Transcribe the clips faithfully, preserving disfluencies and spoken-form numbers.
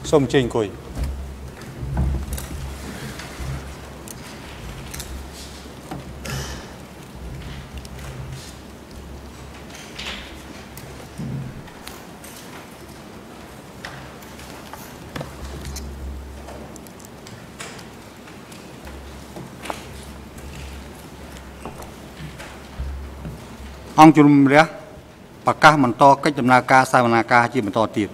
សូមចេញអង្គុយអង្គជំរះប្រកាសបន្តកិច្ចដំណើរការសវនាការជាបន្តទៀត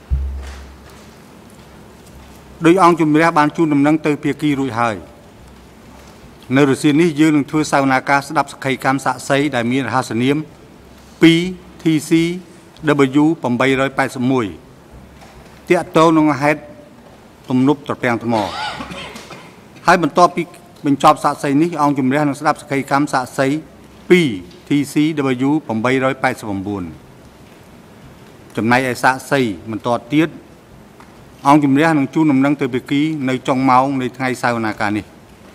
ដោយអង្គជំរះបានជូនដំណឹងទៅភាគីរួចហើយនៅរសៀលនេះយើងនឹងធ្វើសវនាការស្ដាប់សក្ខីកម្មសាក់សីដែលមានរហស្សនាម two T C W eight eight one តាក់ទងនឹងហេតុទំនប់ត្រពាំងថ្មហើយបន្ទាប់ពីបញ្ចប់សាក់សីនេះអង្គជំរះនឹងស្ដាប់សក្ខីកម្មសាក់សី two T C W eight eight nine ចំណែកឯសាក់សីបន្តទៀតអង្គជំរះនឹងជូនដំណឹងទៅភាគីនៅចុងម៉ោងនៃថ្ងៃសវនាការនេះ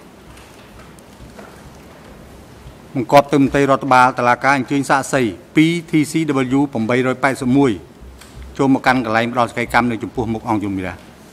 បង្គាប់ទៅមន្ត្រីរដ្ឋបាលតុលាការអញ្ជើញសាក់សី two T C W eight eight one ចូលមកកាន់កន្លែងផ្ដល់សក្ខីកម្មនៅចំពោះមុខអង្គជំរះ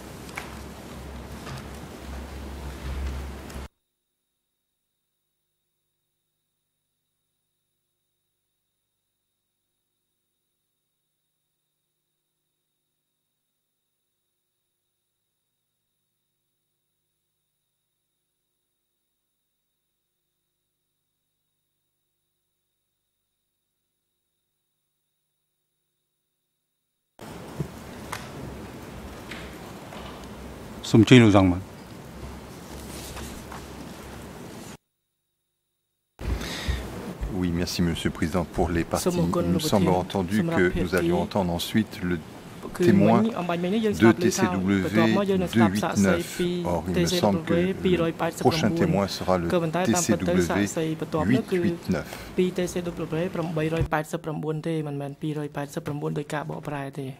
សូមជួយលោកចង់មក Oui, merci Monsieur le Président pour les parties. Il nous semble entendu que nous allions entendre ensuite le témoin de T C W deux huit neuf. Or, il me semble que le prochain témoin sera le T C W huit huit neuf. T C W eight eight nine ទេមិនមែនtwo eight nineដោយការបកប្រែទេ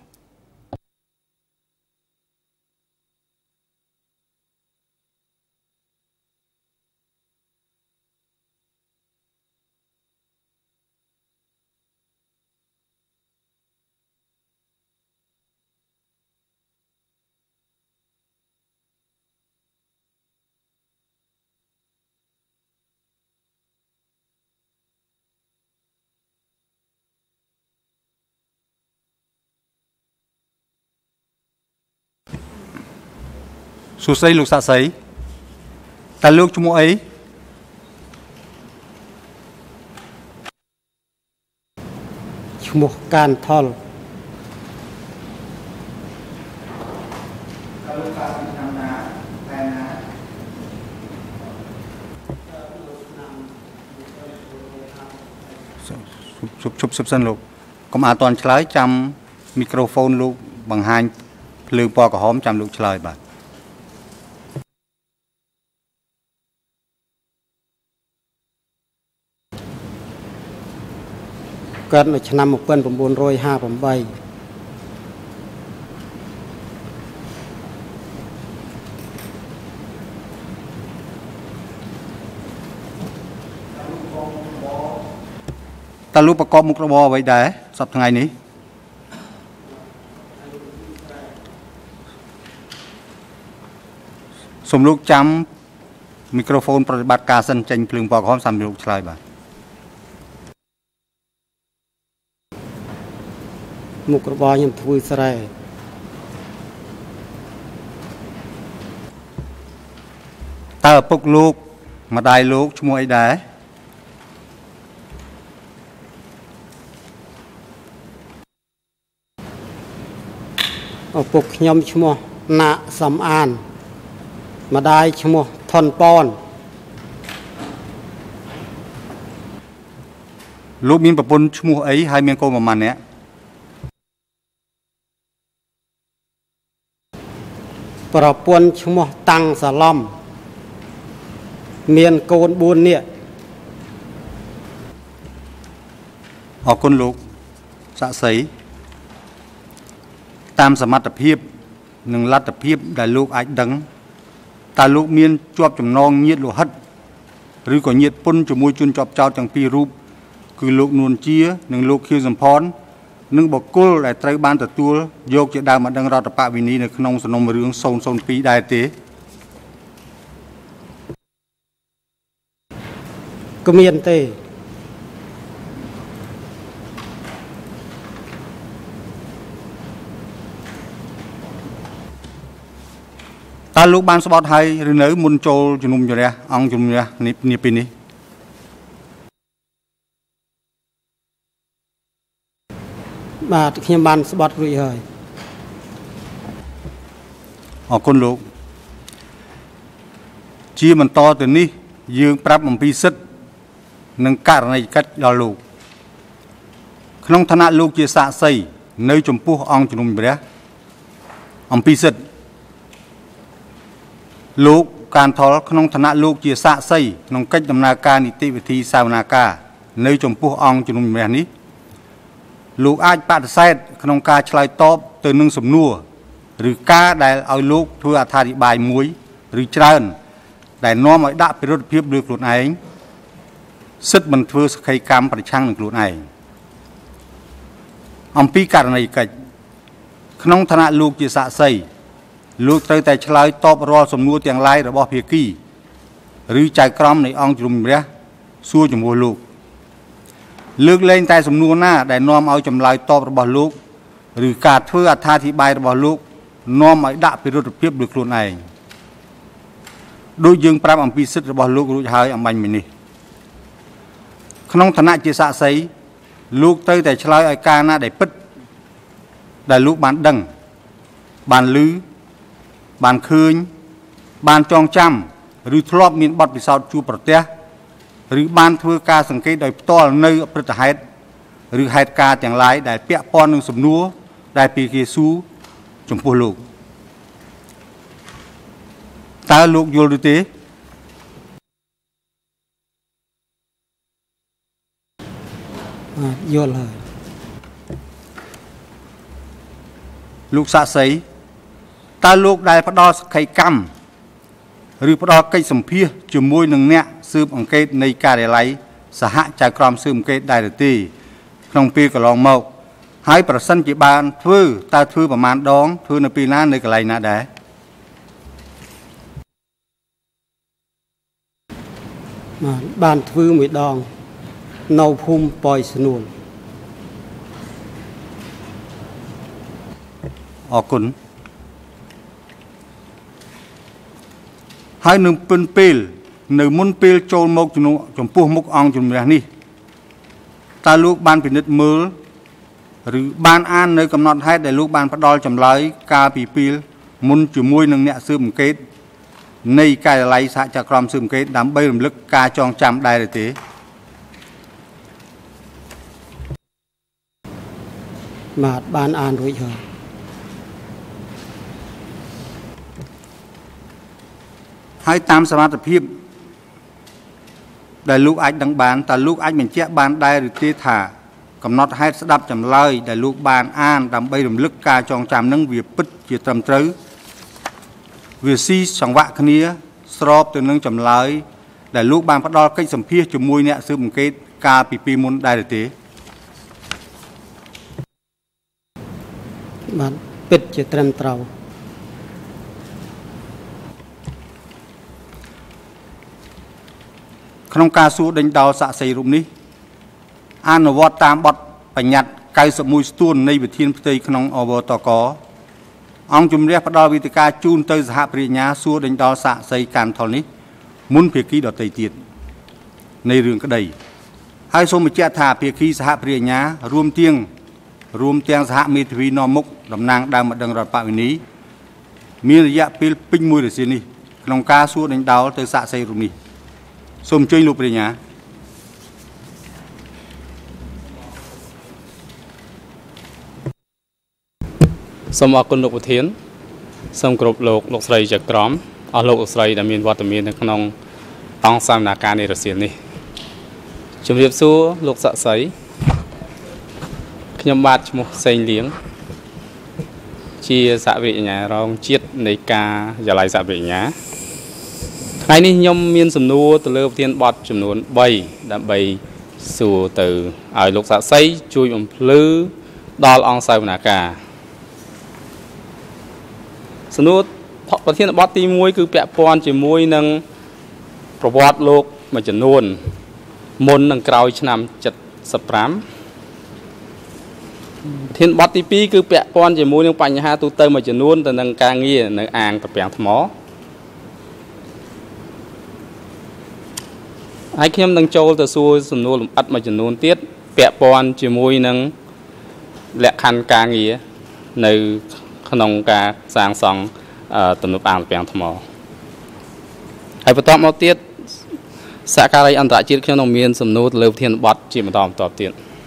សួស្តីលោកសាក់សីតើលោកឈ្មោះអីឈ្មោះកានថលជប់ជប់សិបសិនលោកកុំអាតន់ឆ្លើយចាំមីក្រូហ្វូនលោកបង្ហាញភ្លើងពណ៌ក្រហមចាំលោកឆ្លើយបាទកើតនៅឆ្នាំnineteen fifty-eightតើលោកប្រកបមុខរបរអ្វីដែរសប្តាហ៍ថ្ងៃនេះសូមលោកចាំមីក្រូហ្វូនប្រតិបត្តិការសិនចេញភ្លើងពណ៌ក្រហមសម្រាប់លោកឆ្លើយបាទមុខរបរខ្ញុំធ្វើស្រែតើឪពុកលោកម្ដាយលោកឈ្មោះអីដែរឪពុកខ្ញុំឈ្មោះណាក់សំអានម្ដាយឈ្មោះថនប៉នលោកមានប្រពន្ធឈ្មោះអីហើយមានកូនប្រមាណនាក់ប្រពន្ធឈ្មោះតាំងសាឡំមានកូនfourនាក់អរគុណលោកសាក់សីតាមសមត្ថភាពនិងលទ្ធភាពដែលលោកអាចដឹងតើលោកមានជាប់ចំណងញាតិលោហិតឬក៏ញាតិពុនជាមួយជនជាប់ចោតទាំងពីររូបគឺលោកនួនជានិងលោកខៀវសំផននឹងបុគ្គលដែលត្រូវបានទទួលយកជាដើមម្ដងរដ្ឋបវិនីនៅក្នុងសំណុំរឿងศูนย์ศูนย์ពីរដែរទេគ្មានទេតើលោកបានស្បត់ហើយឬនៅមុនចូលជំនុំជម្រះអង្គជំរះនេះពីនេះបាទខ្ញុំបានស្បត់រួចហើយអរគុណលោកជាបន្តទៅនេះយើងប្រាប់អំពីសិទ្ធិនិងករណីកិច្ចដល់លោកក្នុងឋានៈលោកជាសាក្សីនៅចំពោះអង្គជំនុំជម្រះអំពីសិទ្ធិលោកកានថលក្នុងឋានៈលោកជាសាក្សីក្នុងកិច្ចដំណើរការនីតិវិធីសាវនាការនៅចំពោះអង្គជំនុំជម្រះនេះលោកអាចបដិសេធក្នុងការឆ្លើយតបទៅនឹងសំណួរឬការដែលឲ្យលោកធ្វើអត្ថាធិប្បាយមួយឬច្រើនដែលនាំឲ្យដាក់ពិរុទ្ធភាពលើខ្លួនឯងសិទ្ធិមិនធ្វើសក្ខីកម្មប្រឆាំងនឹងខ្លួនឯងអំពីករណីកិច្ចក្នុងឋានៈលោកជាសាក្សីលោកត្រូវតែឆ្លើយតបរាល់សំណួរទាំងឡាយរបស់ភាគីឬចៅក្រមនៃអង្គជំនុំជម្រះសួរចំពោះលោកលើកលែងតែសំណួរណាដែលនាំឲ្យចម្លើយតបរបស់លោកឬការធ្វើអត្ថាធិប្បាយរបស់លោកនាំឲ្យដាក់ពិរុទ្ធភាពលើខ្លួនឯងដូចយើងប្រាប់អំពីសិទ្ធិរបស់លោករួចហើយអំបញ្ញមិញនេះក្នុងឋានៈជាសាក្សីលោកត្រូវតែឆ្លើយឲ្យការណាដែលពិតដែលលោកបានដឹងបានឮបានឃើញបានចងចាំឬធ្លាប់មានបទពិសោធន៍ជួបប្រទះឬបានធ្វើការសង្កេតដោយផ្ទាល់នៅព្រឹត្តិហេតុឬហេតុការណ៍ទាំងឡាយដែលពាក់ព័ន្ធនឹងសំណួរដែលពីគេសួរចំពោះលោកតើលោកយល់ឬទេយល់ហើយលោកសាក្សីតើលោកដែលផ្ដល់សក្ខីកម្មឬផ្ដល់កិច្ចសម្ភាសជាមួយនឹងអ្នកស៊ើបអង្កេតនៃការិយាល័យសហចៅក្រមស៊ើបអង្កេតដែរទេក្នុងពេលកន្លងមកហើយប្រសិនជាបានធ្វើតើធ្វើប្រមាណដងធ្វើនៅពេលណានៅកន្លែងណាដែរបាទបានធ្វើមួយដងនៅភូមិប៉ោយស្នួលអរគុណហើយនឹងពិនពេលនៅមុនពេលចូលមកចំពោះមុខអង្គជំនះនេះតើលោកបានពិនិត្យមើលឬបានអាននៅកំណត់ហេតុដែលលោកបានផ្ដល់ចម្លើយកាលពីពេលមុនជាមួយនឹងអ្នកស៊ើបអង្កេតនៃការិយាល័យសហចក្រមស៊ើបអង្កេតដើម្បីរំលឹកការចងចាំដែរទេបាទបានអានរួចហើយហើយតាមសមត្ថភាពដែលលោកអាចដឹងបានតើលោកអាចបញ្ជាក់បានដែរឬទេថាកំណត់ហេតុស្ដាប់ចម្លើយដែលលោកបានអានដើម្បីរំលឹកការចងចាំនឹងវាពិតជាត្រឹមត្រូវវាស៊ីសង្វាក់គ្នាស្របទៅនឹងចម្លើយដែលលោកបានផ្ដល់កិច្ចសម្ភាសជាមួយអ្នកស៊ើបអង្កេតកាលពីពេលមុនដែរទេបាទពិតជាត្រឹមត្រូវក្នុងការសួរដេញដោលសាក្សីរូបនេះអនុវត្តតាមបទបញ្ញត្តិកៅសិបមួយស្ទួននៃវិធានផ្ទៃក្នុងអវតកអង្គជំនះផ្ដល់វេទិកាជូនទៅសហប្រញ្ញាសួរដេញដោលសាក្សីកានថលនេះមុនភាគីដទៃទៀតនៃរឿងក្តីហើយសូមបញ្ជាក់ថាភាគីសហប្រញ្ញារួមទាំងរួមទាំងសហមេធាវីនាំមុខតំណាងដើមម្ដងរដ្ឋបវេនីមានរយៈពេលពេញមួយរសៀលនេះក្នុងការសួរដេញដោលទៅសាក្សីរូបនេះសូមអញ្ជើញលោកប្រញ្ញាសូមអរគុណលោកប្រធានសូមគោរពលោកលោកស្រីចក្រមអស់លោកលោកស្រីដែលមានវត្តមាននៅក្នុងអង្គសវនាការនៃរសៀលនេះជំរាបសួរលោកសាក្សីខ្ញុំបាទឈ្មោះសេងលៀងជាសហវិញ្ញារងជាតិនៃការយាល័យសហវិញ្ញាថ្ងៃនេះខ្ញុំមានសំណួរទៅលើប្រធានបទចំនួនបីដើម្បីសួរទៅឲ្យលោកសាក្សីជួយបំភ្លឺដល់អង្គសាវនាការសំណួរប្រធានបទទីមួយគឺពាក់ព័ន្ធជាមួយនឹងប្រវត្តិលោកមួយចំនួនមុននិងក្រោយឆ្នាំเจ็ดสิบห้าធានបទទីពីរគឺពាក់ព័ន្ធជាមួយនឹងបញ្ហាទូទៅមួយចំនួនទៅនឹងការងារនៅអាងត្រពាំងថ្មហើយខ្ញុំនឹងចូលទៅសួរសំណួរលម្អិតមួយចំនួនទៀតពាក់ព័ន្ធជាមួយនឹងលក្ខខណ្ឌការងារនៅក្នុងការសាងសង់ទំនប់អាងត្រពាំងថ្មហើយបន្តមកទៀតសហការីអន្តរជាតិខ្ញុំនឹងមានសំណួរទៅលើប្រធានបទជាបន្តបន្តទៀត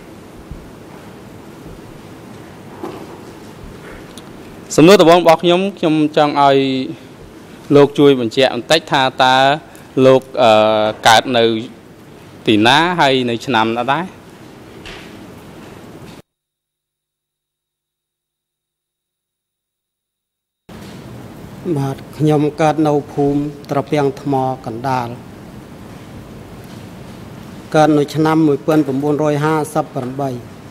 សំណួរដំបូងរបស់ខ្ញុំខ្ញុំចង់ឲ្យលោកជួយបញ្ជាក់បន្តិចថាតើលោកកើតនៅទីណាហើយនៅឆ្នាំណាដែរបាទខ្ញុំកើតនៅភូមិត្រពាំងថ្មកណ្ដាលកើតនៅឆ្នាំmột nghìn chín trămห้าสิบแปด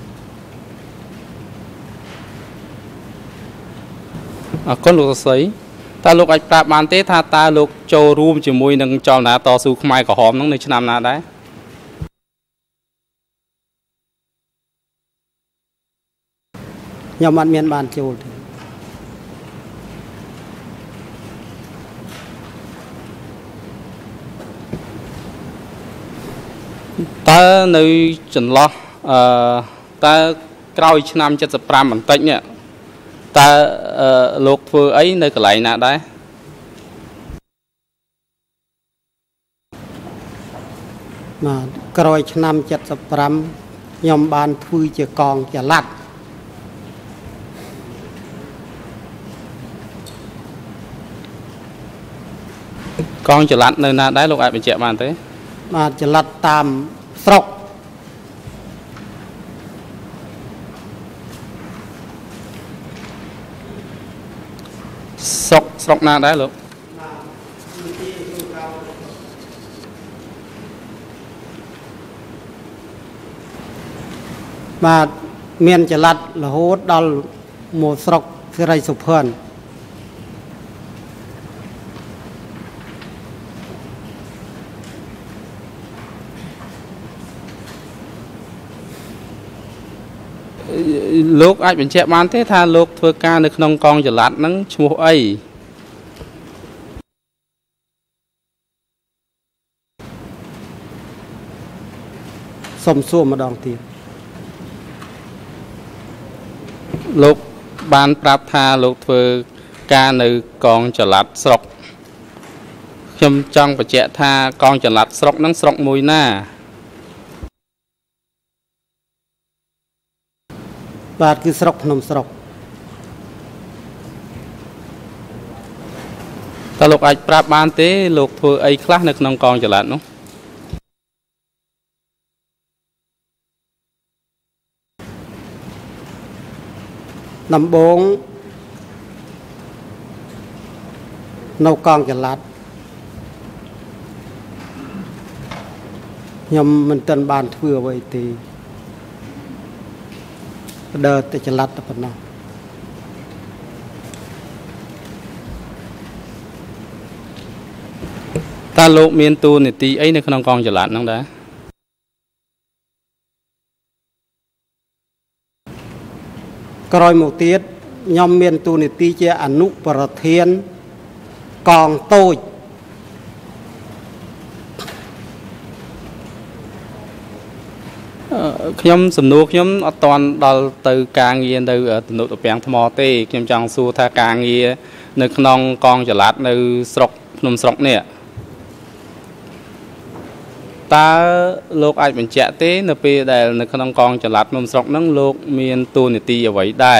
អរគុណលោកសីតើលោកអាចប្រាប់បានទេថាតើលោកចូលរួមជាមួយនឹងចលនាតស៊ូខ្មែរក្រហមនោះនៅឆ្នាំណាដែរខ្ញុំអត់មានបានចូលទេតើនៅចន្លោះអឺតើក្រោយឆ្នាំเจ็ดสิบห้าបន្តិចនេះតើលោកធ្វើអីនៅកន្លែងណាដែរបាទក្រោយឆ្នាំเจ็ดสิบห้าខ្ញុំបានធ្វើជាកងចល័តកងចល័តនៅណាដែរលោកអាចបញ្ជាក់បានទេបាទចល័តតាមស្រុកស្រុកស្រុកណាដែរលោកបាទមានចល័តរហូតដល់មកស្រុកសិរីសុភ័ណ្ឌលោកអាចបញ្ជាក់បានទេថាលោកធ្វើការនៅក្នុងកងចល័តហ្នឹងឈ្មោះអីសុំសួរម្ដងទៀតលោកបានប្រាប់ថាលោកធ្វើការនៅកងចល័តស្រុកខ្ញុំចង់បញ្ជាក់ថាកងចល័តស្រុកហ្នឹងស្រុកមួយណាបាទគឺស្រុកភ្នំស្រុកតើលោកអាចប្រាប់បានទេលោកធ្វើអីខ្លះនៅក្នុងកងចល័តនោះដំបូងនៅកងចល័តខ្ញុំមិនទាន់បានធ្វើអ្វីទេដើរទៅចល័តតែប៉ុណ្ណោះតើលោកមានតួនាទីអីនៅក្នុងកងចល័តហ្នឹងដែរក្រោយមកទៀតខ្ញុំមានតួនាទីជាអនុប្រធានកងតូចខ្ញុំសំណួរខ្ញុំអត់តាន់ដល់ទៅការងារនៅទំនប់ត្រពាំងថ្មទេខ្ញុំចង់សួរថាការងារនៅក្នុងកងចល័តនៅស្រុកភ្នំស្រុកនេះតើលោកអាចបញ្ជាក់ទេនៅពេលដែលនៅក្នុងកងចល័តភ្នំស្រុកហ្នឹងលោកមានតួនាទីអ្វីដែរ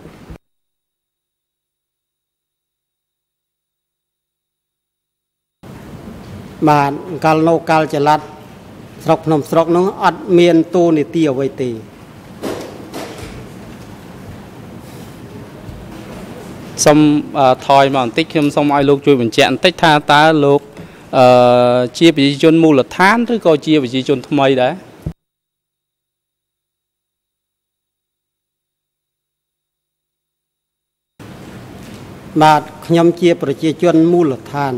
បាទកាលនៅកាលចល័តស្រុកភ្នំស្រុកនោះអត់មានតួនាទីអ្វីទេសូមថយមកបន្តិចខ្ញុំសូមឲ្យលោកជួយបញ្ជាក់បន្តិចថាតើលោកអឺជាប្រជាជនមូលដ្ឋានឬក៏ជាប្រជាជនថ្មីដែរបាទខ្ញុំជាប្រជាជនមូលដ្ឋាន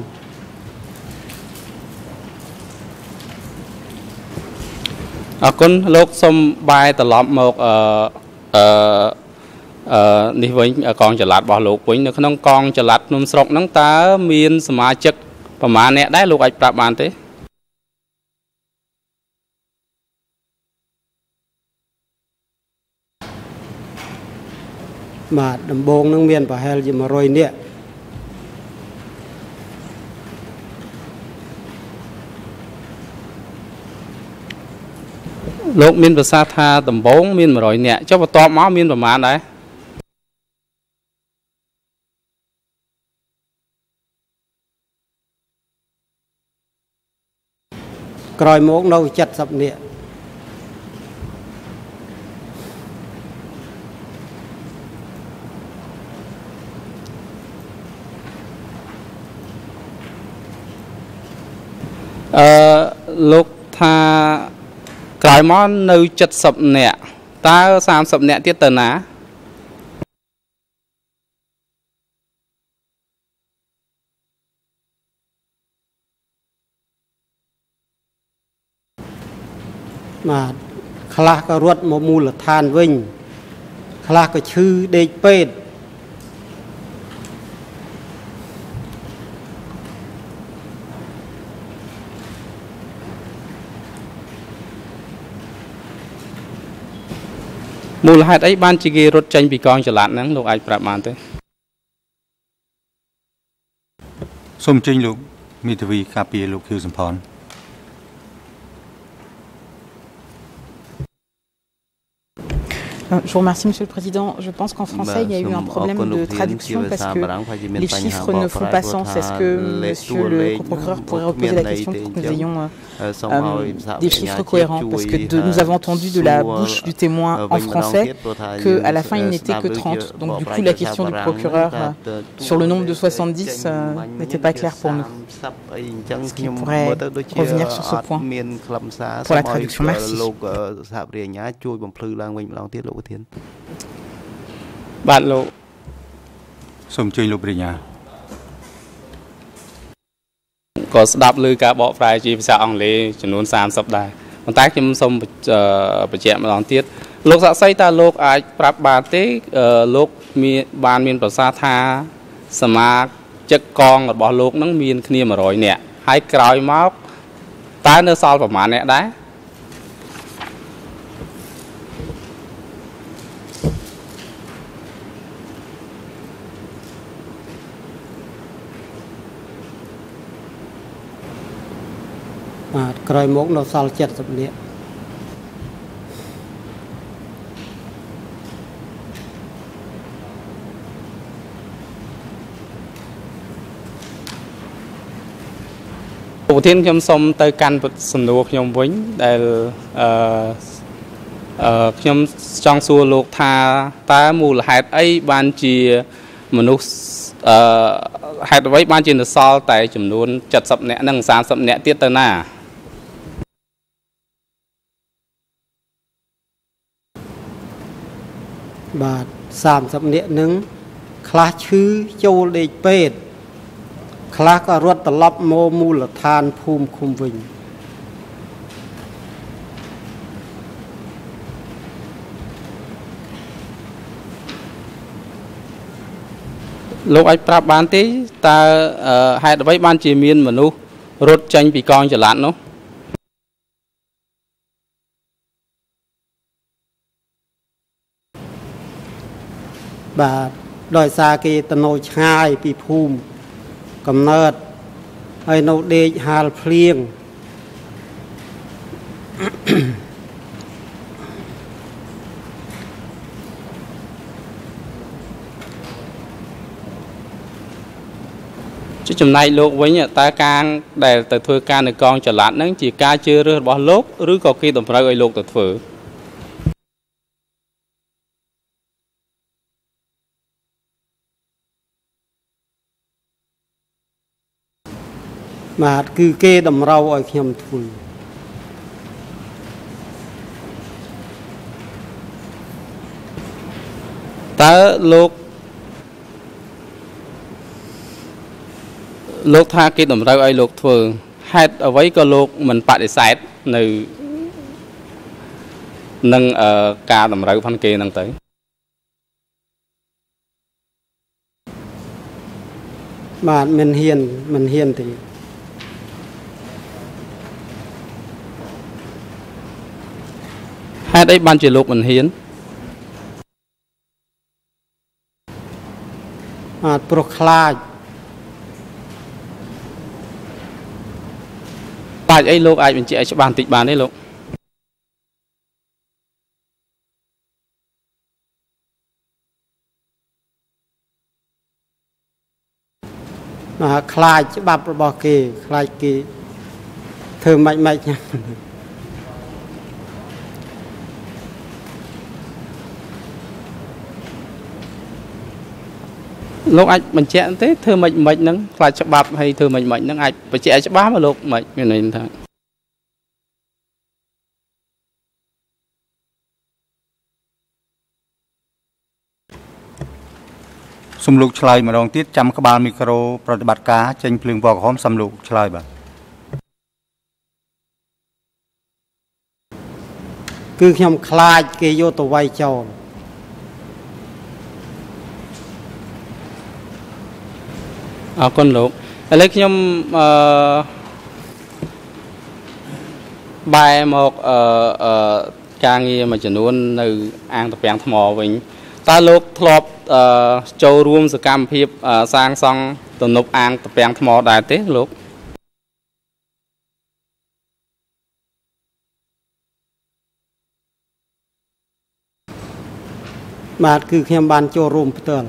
អរគុណលោកសូមបែរត្រឡប់មកអឺអឺអឺនេះវិញកងចល័តរបស់លោកវិញនៅក្នុងកងចល័តភ្នំស្រុកហ្នឹងតើមានសមាជិកប្រមាណអ្នកដែរលោកអាចប្រាប់បានទេបាទដំបូងនឹងមានប្រហែលជាmột trămនាក់លោកមានប្រសាសន៍ថាដំបូងមានmột trămនាក់ចុះបន្ទាប់មកមានប្រមាណដែរក្រោយមកនៅเจ็ดสิบនាក់អឺលោកថាក្រោយមកនៅเจ็ดสิบនាក់តើสามสิบនាក់ទៀតទៅណាបាទខ្លះក៏រត់មកមូលដ្ឋានវិញខ្លះក៏ឈឺដេកពេទ្យមូលហេតុអីបានជាគេរត់ចេញពីកងចល័តហ្នឹងលោកអាចប្រាប់បានទេសូមចេញលោកមេធាវីការពារលោកខៀវសំផន Je vous remercie, Monsieur le Président. Je pense qu'en français, il y a eu un problème de traduction parce que les chiffres ne font pas sens. Est-ce que Monsieur le procureur pourrait reposer la question pour que nous ayons euh, des chiffres cohérents? Parce que de, nous avons entendu de la bouche du témoin en français qu'à la fin, il n'était que trente. Donc du coup, la question du procureur euh, sur le nombre de soixante-dix euh, n'était pas claire pour nous. Est-ce qu'il pourrait revenir sur ce point pour la traduction? Merci. បាទលោកសូមជួយលោកប្រញ្ញាក៏ស្ដាប់ឮការបកប្រែជាភាសាអង់គ្លេសចំនួនសាមសិបដែរប៉ុន្តែខ្ញុំសូមបញ្ជាក់ម្ដងទៀតលោកសាក់សីតើលោកអាចប្រាប់បានទេលោកមានបានមានប្រសាសន៍ថាសមាជិកកងរបស់លោកនឹងមានគ្នាmột trămនាក់ហើយក្រោយមកតើនៅសល់ប្រមាណអ្នកដែរបាទក្រោយមកនៅសល់เจ็ดสิบនាក់ប្រធានខ្ញុំសូមទៅកាន់សំណួរខ្ញុំវិញដែលអឺអឺខ្ញុំចង់សួរលោកថាតើមូលហេតុអីបានជាមនុស្សអឺហេតុអ្វីបានជានៅសល់តែចំនួនเจ็ดสิบនាក់និងសាមសិបនាក់ទៀតទៅណាបាទសាមសិបនាក់នឹងខ្លះឈឺចូលដេកពេទ្យខ្លះក៏រត់ត្រឡប់មកមូលដ្ឋានភូមិឃុំវិញលោកអាចប្រាប់បានទេតើហេតុអ្វីបានជាមានមនុស្សរត់ចេញពីកងចល័តនោះបាទដោយសារគេទៅនៅឆ្ងាយពីភូមិកំណើតហើយនៅដេកហាលភ្លៀងចំណែកលោកវិញតើការដែលទៅធ្វើការនៅកងចល័តហ្នឹងជាការជឿរើសរបស់លោកឬក៏គេតម្រូវឲ្យលោកទៅធ្វើបាទគឺគេតម្រូវឲ្យខ្ញុំធ្វើតើលោកលោកថាគេតម្រូវឲ្យលោកធ្វើហេតុអ្វីក៏លោកមិនបដិសេធនៅនឹងការតម្រូវផងគេហ្នឹងទៅបាទមិនហ៊ានមិនហ៊ានទេហេតុអីបានជាលោកមិនហ៊ានបាទព្រោះខ្លាចខ្លាចអីលោកអាចបញ្ជាក់ឲ្យច្បាស់បន្តិចបានទេលោកបាទខ្លាចច្បាប់របស់គេខ្លាចគេធ្វើម៉េចម៉េចលោកអាចបញ្ជាក់ទេធ្វើម៉េចម៉េចហ្នឹងខ្លាចច្បាប់ហើយធ្វើម៉េចម៉េចហ្នឹងអាចបញ្ជាក់ឲ្យច្បាស់មកលោកម៉េចមានន័យថាសំលោកឆ្លើយម្ដងទៀតចាំក្បាលមីក្រូប្រតិបត្តិការចេញភ្លើងពណ៌ក្រហមសំលោកឆ្លើយបាទគឺខ្ញុំខ្លាចគេយកទៅវាយចោលអរគុណលោកឥឡូវខ្ញុំអឺបែរមកអឺអឺការងារមួយចំនួននៅអាងត្រពាំងថ្មវិញតើលោកធ្លាប់អឺចូលរួមសកម្មភាពសាងសង់ទំនប់អាងត្រពាំងថ្មដែរទេលោកបាទគឺខ្ញុំបានចូលរួមផ្ទាល់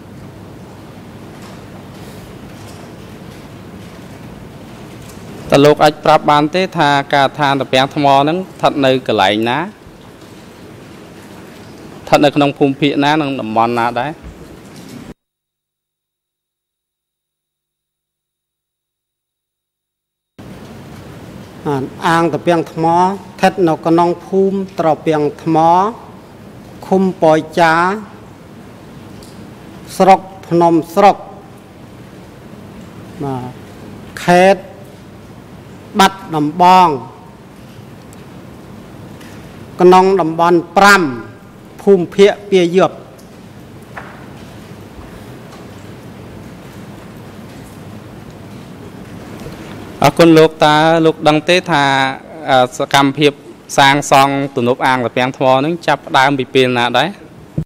តើលោកអាចប្រាប់បានទេថាការឋានត្រពាំងថ្មហ្នឹងស្ថិតនៅកន្លែងណាស្ថិតនៅក្នុងភូមិភាគណានិងតំបន់ណាដែរអាងត្រពាំងថ្មស្ថិតនៅក្នុងភូមិត្រពាំងថ្មឃុំប៉ោយចាស្រុកភ្នំស្រុកបាទខេត្តបាត់ដំបងក្នុងតំបន់ប្រាំភូមិភាគពាយ័ព្យអរគុណលោកតើលោកដឹងទេថាសកម្មភាពសាងសង់ទំនប់អាងត្រពាំងថ្មហ្នឹងចាប់ផ្ដើមពីពេលណាដែរ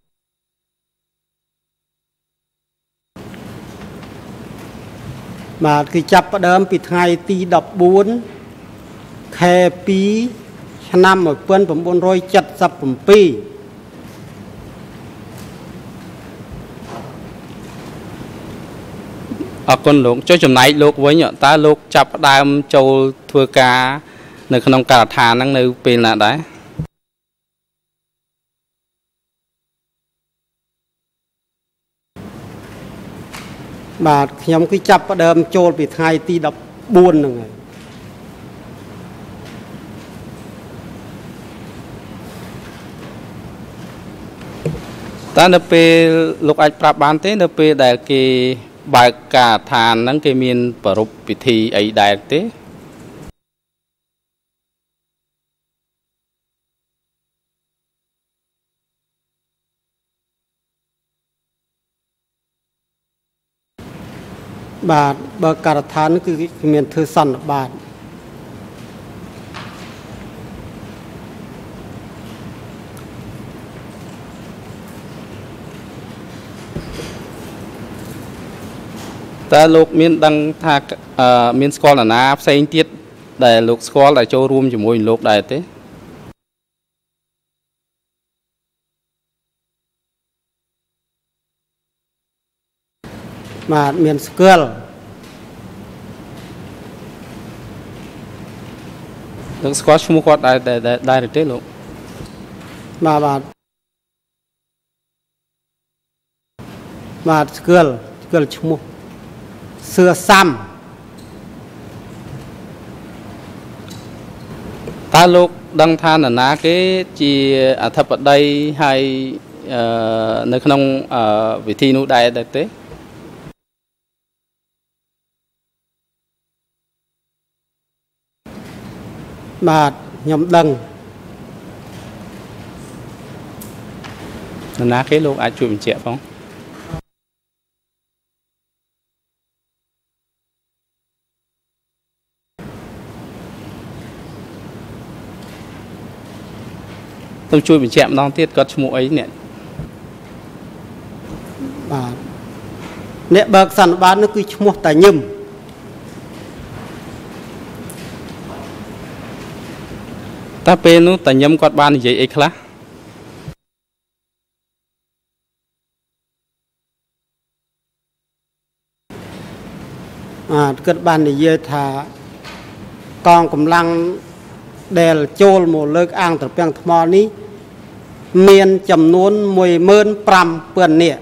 បាទគឺចាប់ផ្ដើមពីថ្ងៃទីដប់បួនខែពីរឆ្នាំmột nghìn chín trăm bảy mươi bảy អរគុណលោកចុះចំណែកលោកវិញតើលោកចាប់ផ្ដើមចូលធ្វើការនៅក្នុងការដ្ឋានហ្នឹងនៅពេលណាដែរបាទខ្ញុំគឺចាប់ផ្ដើមចូលពីថ្ងៃទីដប់បួនហ្នឹងហើយតើនៅពេលលោកអាចប្រាប់បានទេនៅពេលដែលគេបើកការដ្ឋានហ្នឹងគេមានប្រពៃពិធីអីដែរទេបាទបើការដ្ឋានគឺមានធ្វើសន្និបាតតើលោកមានដឹងថាមានស្គាល់នរណាផ្សេងទៀតដែលលោកស្គាល់ដែលចូលរួមជាមួយលោកដែរទេបាទមានស្គាល់លោកស្គាល់ឈ្មោះគាត់ដែរដែរទេលោកបាទបាទបាទស្គាល់ស្គាល់ឈ្មោះសឿសាំតើលោកដឹងថានរណាគេជាអធិបតីហើយនៅក្នុងវិធីនោះដែរដែរទេបាទខ្ញុំដឹងណាគេលោកអាចជួយបញ្ជាក់ផងtôiជួយបញ្ជាក់ម្ដងទៀតគាត់ឈ្មោះអីអ្នកបាទអ្នកបើកសន្និបាតនោះគឺឈ្មោះតាញឹមតែពេលនោះតាញឹមគាត់បាននិយាយអីខ្លះអ่าគាត់បាននិយាយថាកងកម្លាំងដែលចូលមកលើកអាងត្រពាំងថ្មនេះមានចំនួន មួយម៉ឺនប្រាំពាន់ នាក់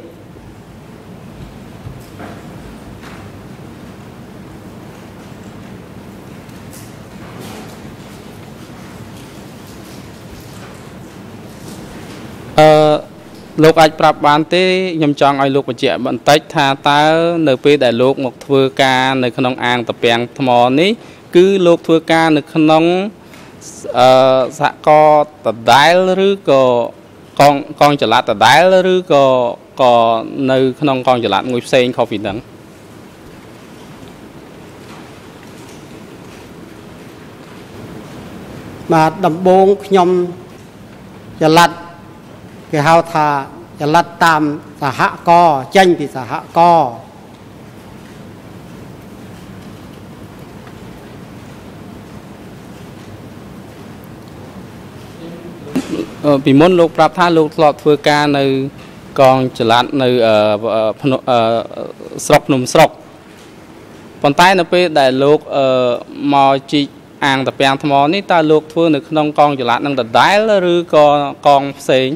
អឺលោកអាចប្រាប់បានទេខ្ញុំចង់ឲ្យលោកបញ្ជាក់បន្តិចថាតើនៅពេលដែលលោកមកធ្វើការនៅក្នុងអាងត្រពាំងថ្មនេះគឺលោកធ្វើការនៅក្នុងអឺសហករណ៍ដដែលឬក៏កងកងចល័តដដែលឬក៏ក៏នៅក្នុងកងចល័តមួយផ្សេងខុសពីហ្នឹងបាទដំបូងខ្ញុំចល័តគេហៅថាចល័តតាមសហករណ៍ចេញពីសហករណ៍ពីមុនលោកប្រាប់ថាលោកធ្លាប់ធ្វើការនៅកងចល័តនៅស្រុកភ្នំស្រុកប៉ុន្តែនៅពេលដែលលោកមកជីកអាងត្រពាំងថ្មនេះតើលោកធ្វើនៅក្នុងកងចល័តនឹងដដែលឬក៏កងផ្សេង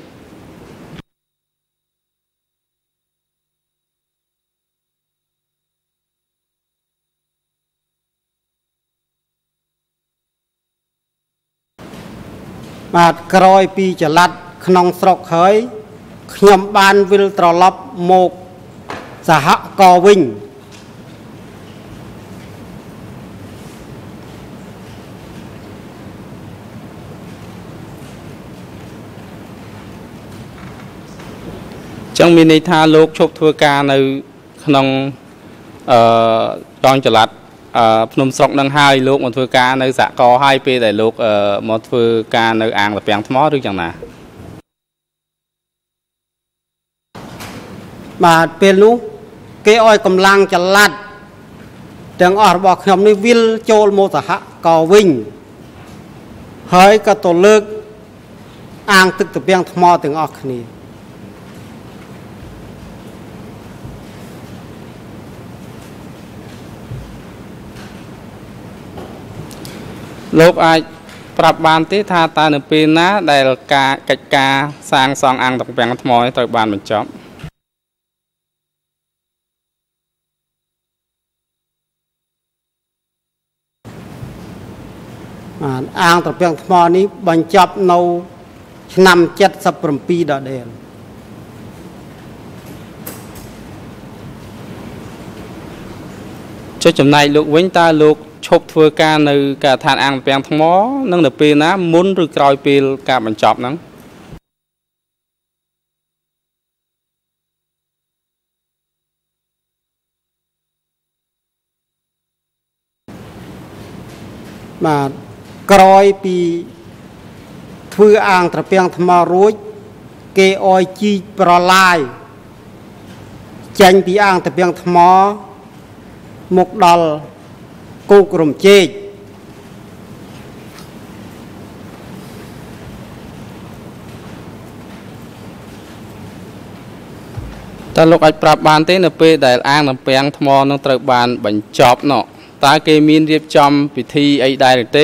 បាទក្រោយពីចល័តក្នុងស្រុកហើយខ្ញុំបានវិលត្រឡប់មកសហករណ៍វិញចឹងមានន័យថាលោកឈប់ធ្វើការនៅក្នុងអឺកងចល័តអឺភ្នំស្រុកនឹងហើយលោកមកធ្វើការនៅសហករណ៍ហើយពេលដែលលោកមកធ្វើការនៅអាងត្រពាំងថ្មឬយ៉ាងណាបាទពេលនោះគេឲ្យកម្លាំងចល័តទាំងអស់របស់ខ្ញុំនេះវិលចូលមកសហករណ៍វិញហើយក៏ទៅលើកអាងទឹកត្រពាំងថ្មទាំងអស់គ្នាលោកអាចប្រាប់បានទេថាតើនៅពេលណាដែលការកិច្ចការសាងសង់អាងត្រពាំងថ្មនេះត្រូវបានបញ្ចប់អាងត្រពាំងថ្មនេះបញ្ចប់នៅឆ្នាំเจ็ดสิบเจ็ดដដែលចុះចំណែកលោកវិញតើលោកឈប់ធ្វើការនៅការដ្ឋានអាងត្រពាំងថ្មនឹងនៅពេលណាមុនឬក្រោយពេលការបញ្ចប់ហ្នឹងបាទក្រោយពីធ្វើអាងត្រពាំងថ្មរួចគេអោយជីកប្រឡាយចេញពីអាងត្រពាំងថ្មមកដល់គោករំជែកតើលោកអាចប្រាប់បានទេនៅពេលដែលអាងត្រពាំងថ្មនឹងត្រូវបានបញ្ចប់នោះតើគេមានរៀបចំពិធីអីដែរទេ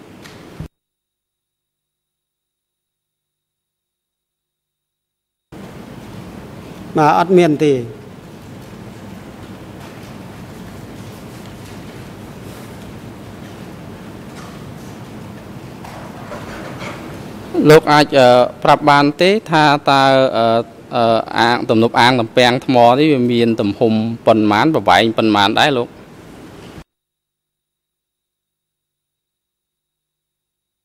បាទអត់មានទេលោកអាចប្រាប់បានទេថាតើអាងទំនប់អាងត្រពាំងថ្មនេះវាមានទំហំប៉ុន្មានប្រវែងប៉ុន្មានដែរលោក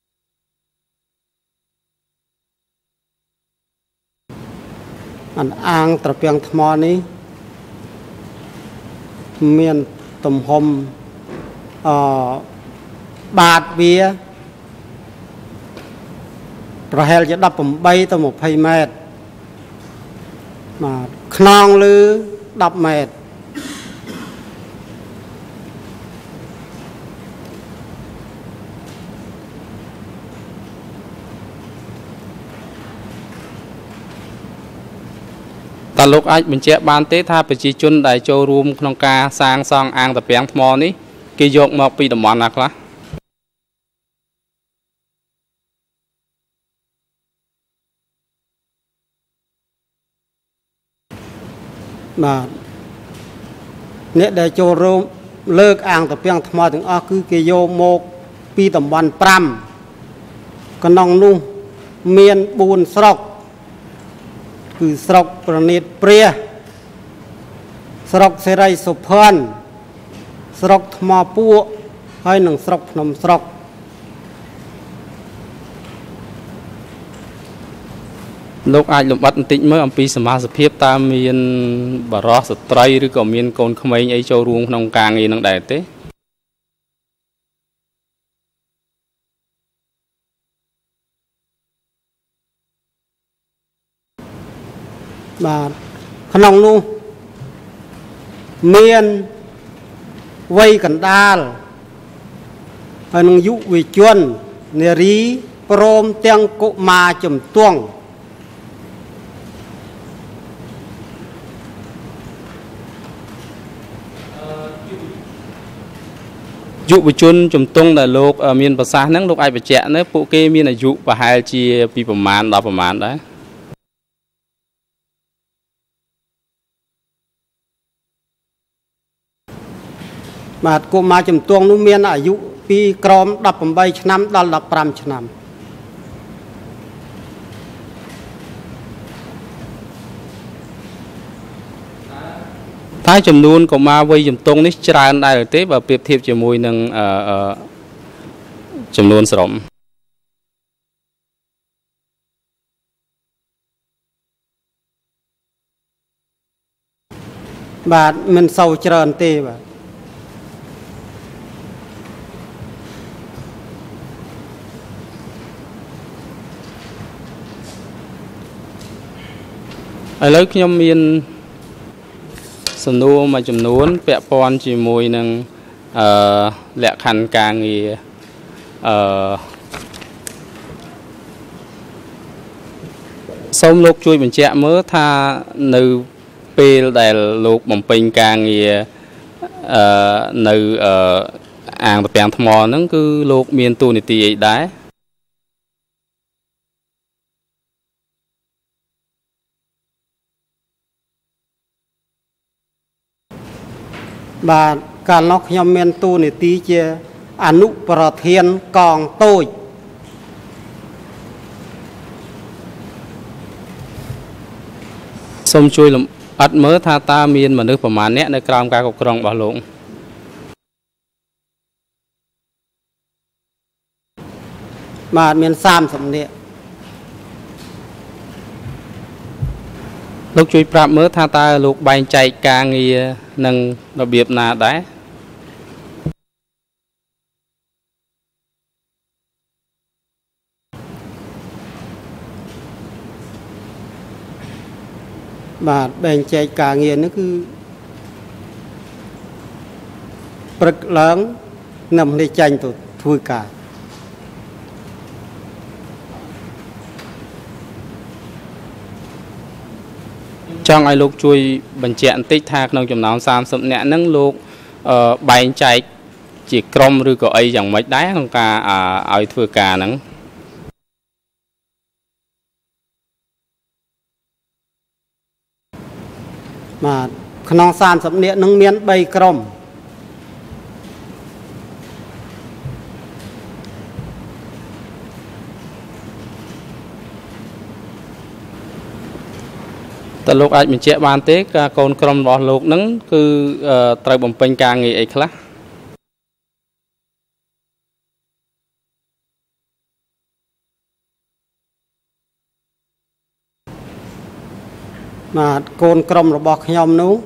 อันอ่างตะเปียงทมอนี้เมียนตุ่มหมบาทเบียประเฮลจะดับผมใบตัวหมกไพเมตรมาคลองหรือดับเมตรตลกไอ้เป็นเจ้าบ้านเต้ถ้าไปจีจุนได้โจรูมขนมกาสร้างซองอ่างตะเปียงทมอนี้กิยกมาปีดมอนนะครับมาเนี่ยได้โจรูมเลิกอ่างตะเปียงทมอถึงอ๋อคือกิโยโมกปีดมอนปรำก็น้องนุ่งเมียนบูนสรกคือสรกประณีตเปรียสรกเสรีสุพรรณสรกธมาปูให้หนึ่งสรกพนมสรกลูกอาจลมบัดติดเมื่ออัมพีสมาสเพียบตามมีนบารอสไตรหรือก็มีนโกนขมายไอโจรูงขนมกลางอีนังได้เต้บาทขนมนูเมียนไว้กันดาลให้นงยุวิจวนเนรีโปรมเตียงกุมาจมต้วงยุวิจวนจมต้วงแต่โลกมีนภาษานั่งโลกไอไปแจกเนื้อปุเกมีนอายุประหารจีปีประมาณรอประมาณได้มากุมาจำตวงนุ่มเมียนอายุปีกรอมดับผมใบชน้ำดัลดับปรำชน้ำท้ายจำนวนก็มาไว้จำตรงนี้จราได้หรือเต้แบบเปรียบเทียบจมวยหนึ่งจำนวนสมบาทมันเศร้าเจริญเต้บาทไอ้เลิกยมมีนสนุมาจำนวนเปะปอนจีมวยหนึ่งแหลกขันกลางอีส้มลูกช่วยเป็นแจเมื่อถ้าในปีแต่ลูกบ่มเป็นกลางอีในอ่างตะเปียงทมอนั่นคือลูกมีนตูนิตีได้บาทการล็อกยมเมนตูในตีเจอนุประเทียนกองโต้ยส้มช่วยลำอัดเมื่อทาตามีนมานึกประมาณเนี้ยในกรามการกรองบาลงบาทเมียนสามสำเนียลูกช่วยปรับเมื่อทาตาลูกใบใจกลางอีนังระเบียบนาได้บาทแบ่งใจกลางเงียนนั่นคือปรึกหลังนำในใจตัวทุยกาจ้องไอ้ลูกช่วยบรรเจนติทากนองจำนวนสามสิบเนี่ยนั่งลูกใบใจจีกรมหรือก็ไออย่างไม่ได้ของกาเอาทุยกานั่งมาขนองสามสำเนียนึงเมียนใบกรมแต่ลูกอาจมีเจ้าบ้านเต๊กโกนกรมบอกลูกนั้นคือไตรบ่มเป็นกลางไอ้คลา mà côn crom là bọc nhom nú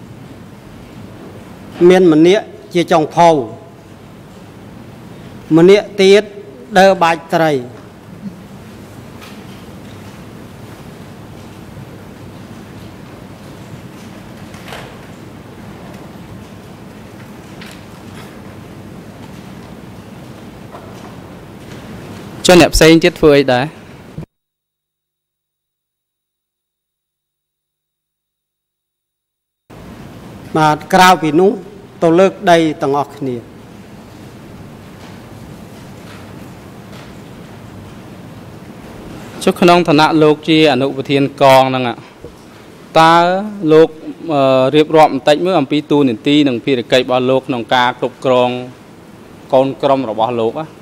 miền mình nịa chia trong phâu mình nịa tiết đơ bạch trời cho nẹp xây chết phơi đấy mà cao vì nú tôi lược đây tầng ngọc nè chúc khăn ông thần nạ lục chi ảnh hữu thiên con năng ạ ta lục riệp rọm tách mới làm pi tu nền ti nằng pi để cây bao lục nằng ca cục krong con krong rồi bao lục á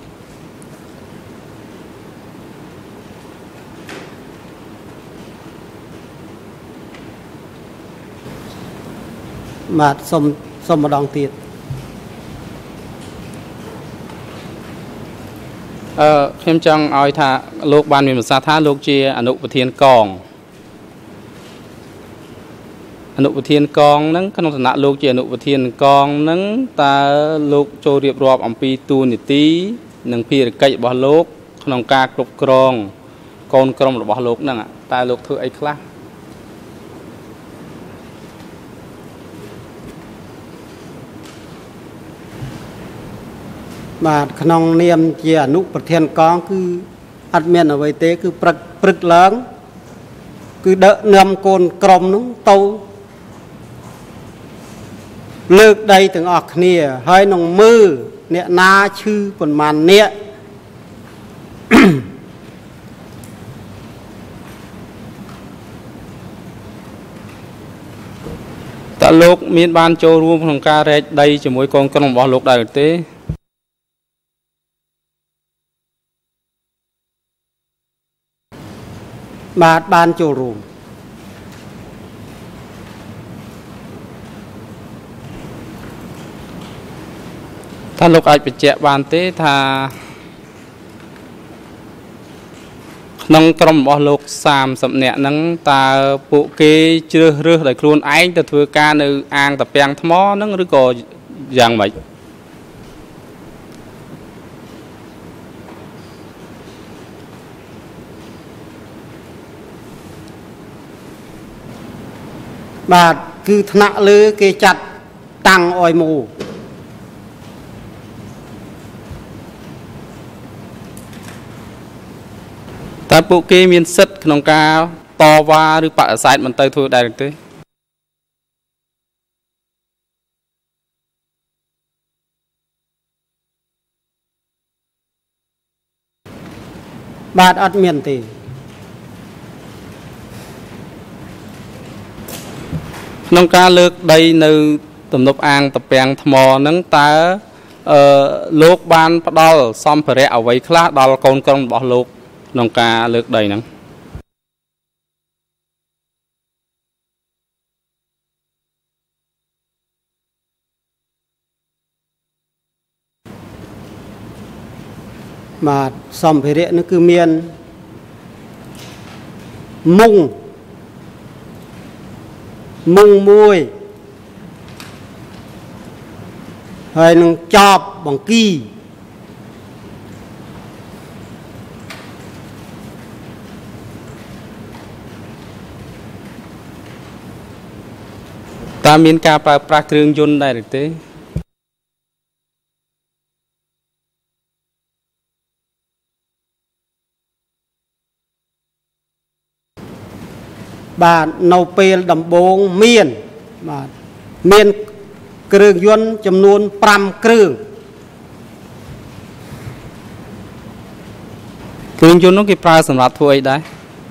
mà xôm xôm một đòn tiền ờ thêm trong ai thà lục ban miền xa thá lục chia ảnh hữu thiên con ảnh hữu thiên con nắng khăn ông nạ lục chia ảnh hữu thiên con nắng ta lục cho riệp rọp làm pi tu nền ti nằng pi để cây bao lục nằng ca cục krong con krong rồi bao lục nằng ạ ta lục thưa ấy khác mà khăn niệm chia nụ bậc thiên con cứ ăn miên ở vậy tế cứ bực bực lớn cứ đỡ nằm côn crom nó tâu lược đây từng ọc nè hơi nòng mư nè na chư còn màn nè ta lục miền ban châu ruộngក្នុងការរែកដីជាមួយកូនក្រុមរបស់លោកដែរទេបាទបានចូលរួមថាលោកអាចបញ្ជាក់បានទេថាក្នុងក្រុមរបស់លោកសាមសិបនាក់ហ្នឹងតើពួកគេជ្រើសរើសដោយខ្លួនឯងទៅធ្វើការនៅអាងតាពាំងថ្មហ្នឹងឬក៏យ៉ាងម៉េចបាទគឺថ្នាក់លើគេចាត់តាំងអយមូតើពួកគេមានសិទ្ធិក្នុងការតវ៉ាឬបដិសេធមិនទៅធ្វើដែរទេបាទអត់មានទេក្នុងការលើកដីនៅទំនប់អាងតាពាំងថ្មហ្នឹងតើអឺលោកបានផ្ដល់សម្ភារៈអ្វីខ្លះដល់កូនក្រុមរបស់លោកក្នុងការលើកដីហ្នឹងបាទសម្ភារៈនោះគឺមានមុងមុងមួយហើយនឹងចប់បង្គីតើមានការប្រើប្រាស់គ្រឿងយន្តដែរឬទេបាទនៅពេលដំបូងមានបាទមានគ្រឿងយន្តចំនួនប្រាំគ្រឿងគ្រឿងយន្តនោះគេប្រើសម្រាប់ធ្វើអីដែរ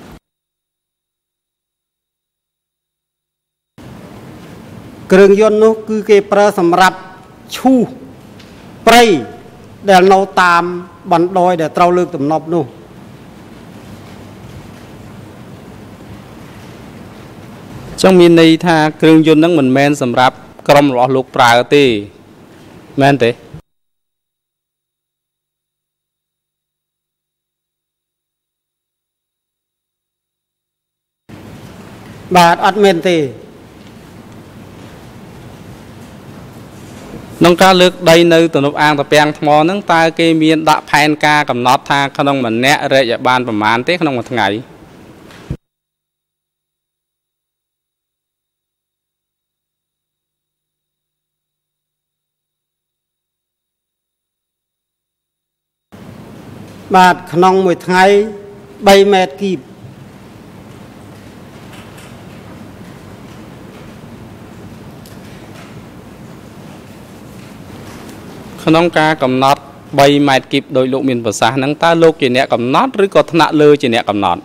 គ្រឿងយន្តនោះគឺគេប្រើសម្រាប់ឈូសព្រៃដែលនៅតាមបណ្ដោយដែលត្រូវលើកទំនប់នោះចង់មានន័យថាគ្រឿងយន្តហ្នឹងមិនមែនសម្រាប់ក្រុមរបស់លោកប្រើទេមែនទេបាទអត់មែនទេนองการเลือกใดในตัวนุอ่างตะเปียงทมอนั่งตาเกมีนดะแผนกากำนอดทางขนมมันแนะระยะบานประมาณเต้ขนมมันไงบาทขนมมวยไทยใบแมดกีบขนมกากำนอดใบไม้กิบโดยลูกมีนภาษาหนังตาโลกจีเนะกำนอดหรือก็ถนัดเลยจีเนะกำนอด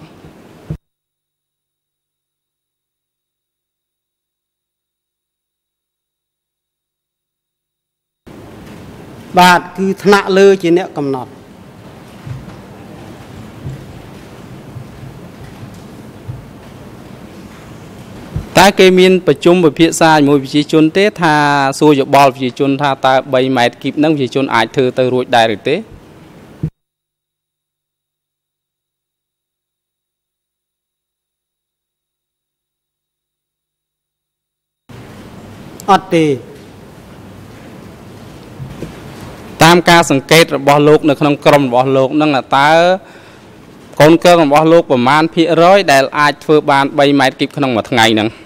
บาทคือถนัดเลยจีเนะกำนอดตาเกมีนประชุมประเภทสายมวยวิจิชนเตธาสู้ยบอลวิจิชนธาตาใบไม้กิบนั่งวิจิชนอาจเธอเตอรุ่ยได้หรือเตอดเตตามการสังเกตบอลโลกในขนมกรมบอลโลกนั่งตาคนเกินบอลโลกประมาณพิร้อยได้อาจเฟือบานใบไม้กิบขนมมาทั้งไงนั่ง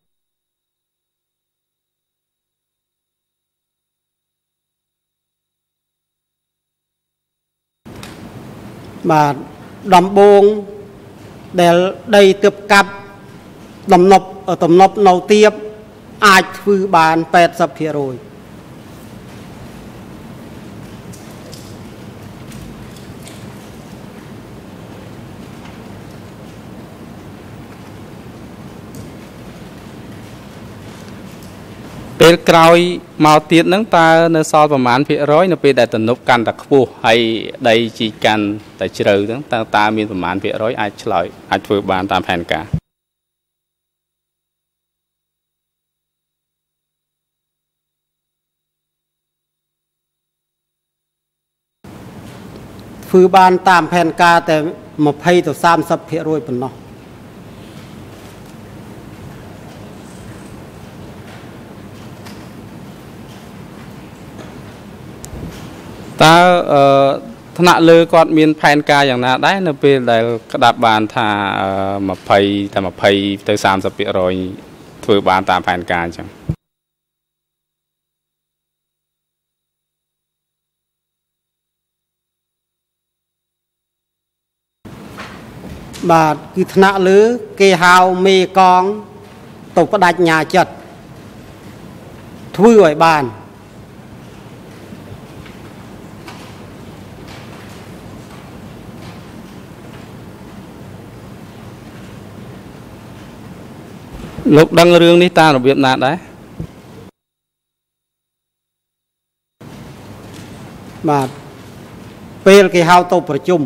บาทดำบงเดลได้เตียบกับดำนบตำนบเนาเตียบอาจฟือบานแปดสับเพียโรยเป็นกลายมาเตียนนั่งตาในซอยประมาณพิร้อยในเป็นแต่ตนุบกันตะคูให้ได้จีกันแต่เฉลยตั้งตาตามีประมาณพิร้อยอาจเฉลยอาจฝึกบานตามแผนการฟือบานตามแผนการแต่มาเพย์ต่อสามสับเพียโรยเป็นเนาะตาธนาเลือกอดมีนแผนการอย่างนั้นได้ในเป็นได้กระดาษบานทามาเพย์แต่มาเพย์ต่อสามสับเพียโรยฝึกบานตามแผนการจังบาทคือธนาหรือเกฮาวเมกองตกประดัญญาจัดทวีไว้บานลูกดังเรื่องนี้ตาระเบียบนาได้บาทเปลเกฮาวตกประชุม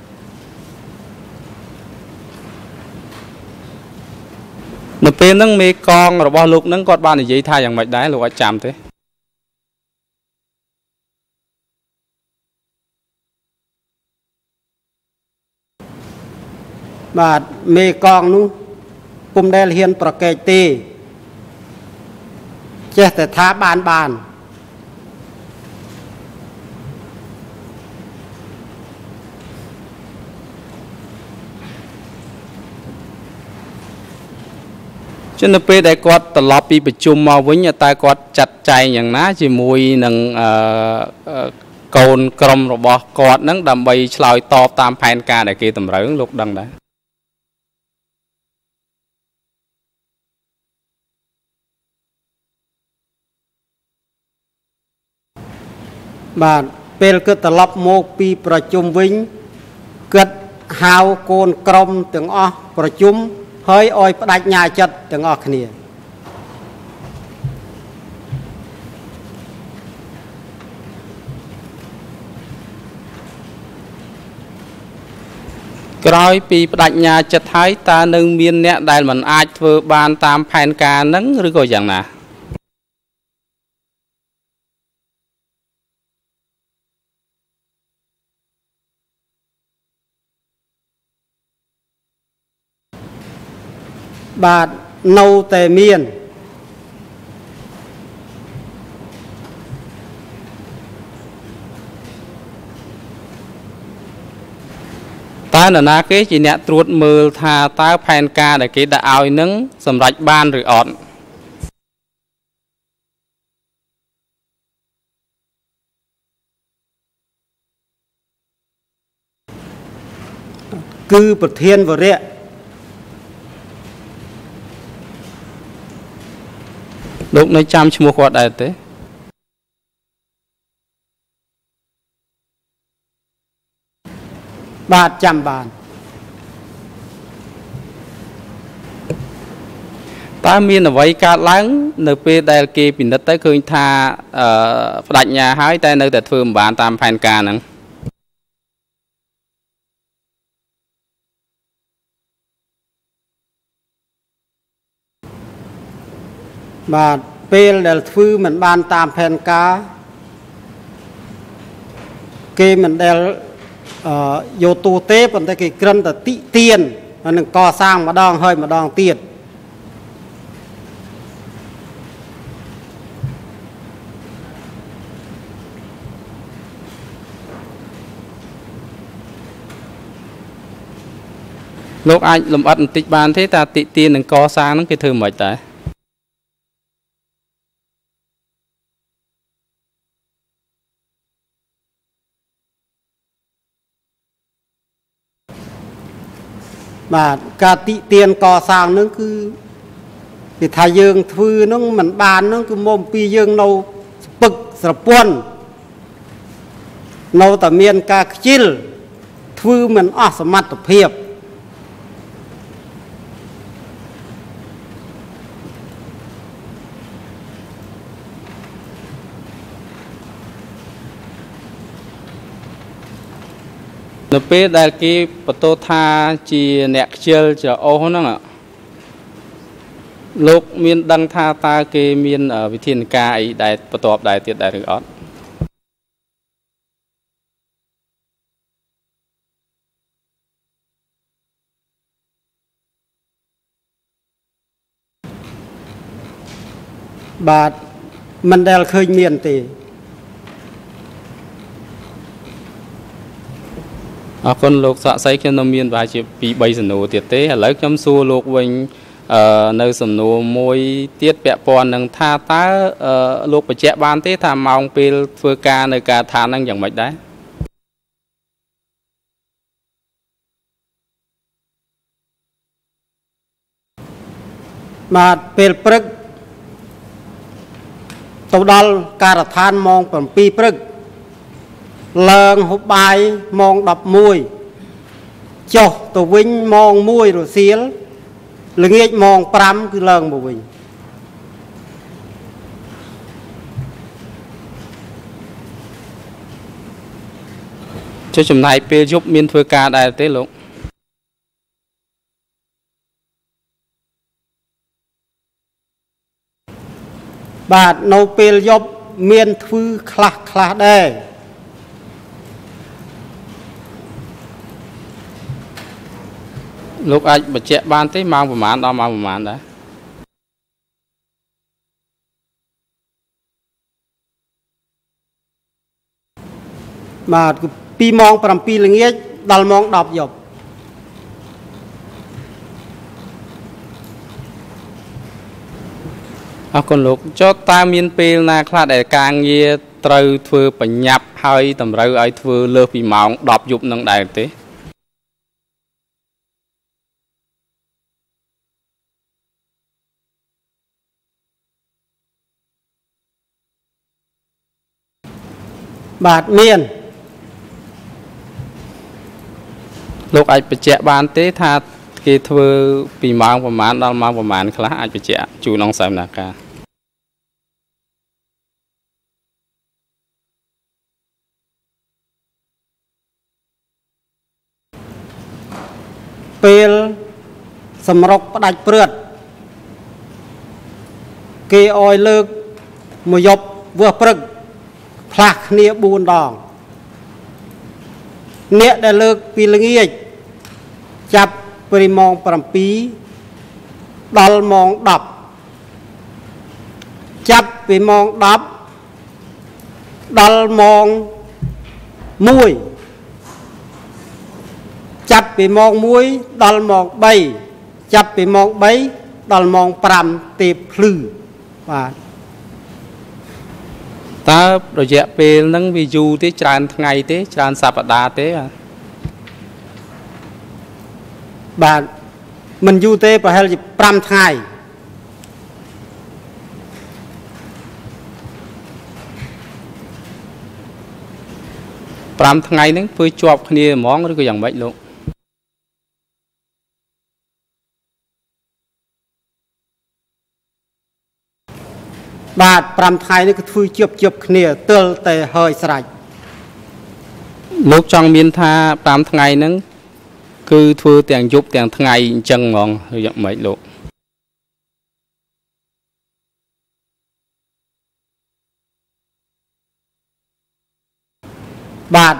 ในเป็นนั่งเมกองหรือว่าลูกนั่งกอดบ้านในยี่ท่าอย่างไรได้หรือว่าจำเถอะบาทเมกองนู้ปุ่มได้เรียนประเกตตีเจ้าแต่ท้าบานบานจนเป็นได้กอดตลอดปีประชุมมาวิ่งแต่กอดจัดใจอย่างน่าจะมวยหนึ่งโกนกรมระบบกอดนั่งดำใบฉลอยตอบตามแผนการในเกตตำเรื่องลูกดังได้บาทเปลก็ตลบโมกปีประชุมวิ่งเกิดหาวโกนกรมถึงอ้อประชุมเฮ้ยอ้อยประดัญญาจัดถึงอ้อขณีกลายปีประดัญญาจะท้ายตาหนึ่งมีนเนี่ยได้มันอาจเฟือบานตามแผนการนั้นหรือก็อย่างน่ะบาท nâu tề miền ta là na cái chỉ nè truột mờ thà ta phèn ca để cái đã ao nứng sầm rạch ban rồi ọt cư bậc thiên vào rẹ lúc này chăm chung một quạt đại thế ba trăm bàn ta miên ở vậy cả láng nơi pe đại kia bình đất tới khơi tha ở đại nhà hái tay nơi tại phường bản tam phèn ca nè mà pe là phường mình ban tam phèn ca kia mình đều vô tu tế còn tới cái cân là tị tiền mà đừng co sang mà đong hơi mà đong tiền lúc anh làm ăn tích ban thế ta tị tiền đừng co sang nó cái thứ mệt đấy mà cả tị tiền co sang nó cứ thì thay dương thư nó mình bàn nó cứ mồm pi dương nâu bực sập buồn nâu tầm miền ca chil thư mình ở sầm mặt tập hiệp nó pe đại cái bắt đầu tha chỉ nẹt chơi cho ô nó ạ lúc miền đăng tha ta cái miền ở vị thiên ca ấy đại bắt đầu đại tiệt đại được ót bà mình đều khơi miền thì à con lục xạ xây cho nông miền và chỉ bị bay sần nô tiệt tế lấy chấm xua lục vinh nơi sần nô môi tiết bẹ pòn nâng tha tá lục bạch chẹ ban tế tham mong pil phơi ca nơi ca thà năng dạng mạch đấy mà pil prek tàu đal cà than mong bằng pi prek lợn hộp bài mong đập mùi cho tàu vinh mong mùi rồi xía lưng ít mong pram cứ lợn bộ vinh cho chùm này pe giúp miền phơi ca đại tế lục bà nấu pe giúp miền phơi khla khla đây lúc anh bật chẹ ban tới mang vào màn đó mang vào màn đấy mà pi mong pram pi lưng ít dal mong đọc dục à con lúc cho ta miền pe na khla để càng nghe trừ thưa bẩn nhập hơi tầm rau ấy thưa lơ pi mong đọc dục nâng đại tế bạt miền lúc anh bật chẹ ban tế tha cái thưa pi mong vào màn đó mang vào màn khla anh bật chẹ chú nông sản nà ca pel sầm rọc đạch prượt kê oi lơ một dọc vừa prực phạc nia buồn đòn nia đã lơ pi lưng ít chập pri mong pram pi ដល់ម៉ោងដប់ចាប់ពីម៉ោងដប់ដល់ម៉ោងមួយចាប់ពីម៉ោងមួយដល់ម៉ោងបីចាប់ពីម៉ោងបីដល់ម៉ោងប្រាំទេភ្លឺបាទតើរយៈពេលហ្នឹងវាយូរទេច្រើនថ្ងៃទេច្រើនសប្តាហ៍ទេបាទមិនយូរទេប្រហែលជាប្រាំថ្ងៃប្រាំថ្ងៃហ្នឹងធ្វើជាប់គ្នាហ្មងឬក៏យ៉ាងម៉េចលោកបាទប្រាំថ្ងៃនេះគឺធ្វើជាប់ជាប់គ្នាទល់តែហើយស្រេចលោកចង់មានថាប្រាំថ្ងៃហ្នឹងគឺធ្វើទាំងយប់ទាំងថ្ងៃអញ្ចឹងហ្មងឬយ៉ាងម៉េចលោកបាទ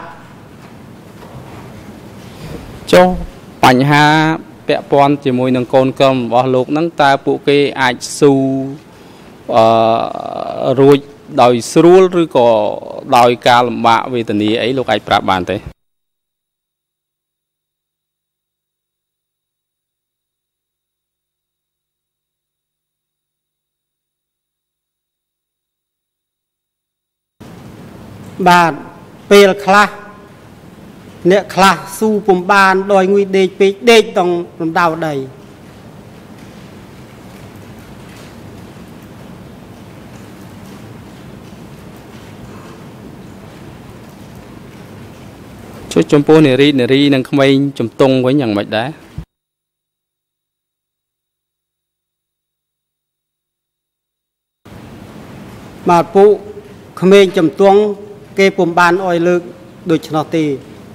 ចុះបញ្ហាពាក់ព័ន្ធជាមួយនឹងកូនក្រុមរបស់លោកហ្នឹងតើពួកគេអាចស៊ូអឺរួចដោយស្រួលឬក៏ដោយការលំបាកវេទនាអីលោកអាចប្រាប់បានទេបាទពេលខ្លះអ្នកខ្លះស៊ូពំបានដោយងុយដេកពេកដេកតង់រំដៅដីជួយចំពោះនារីនារីនិងក្មេងជំទង់វិញយ៉ាងម៉េចដែរបាទពួកក្មេងជំទង់គេពុំបានអោយលើកដូច្នោះទេ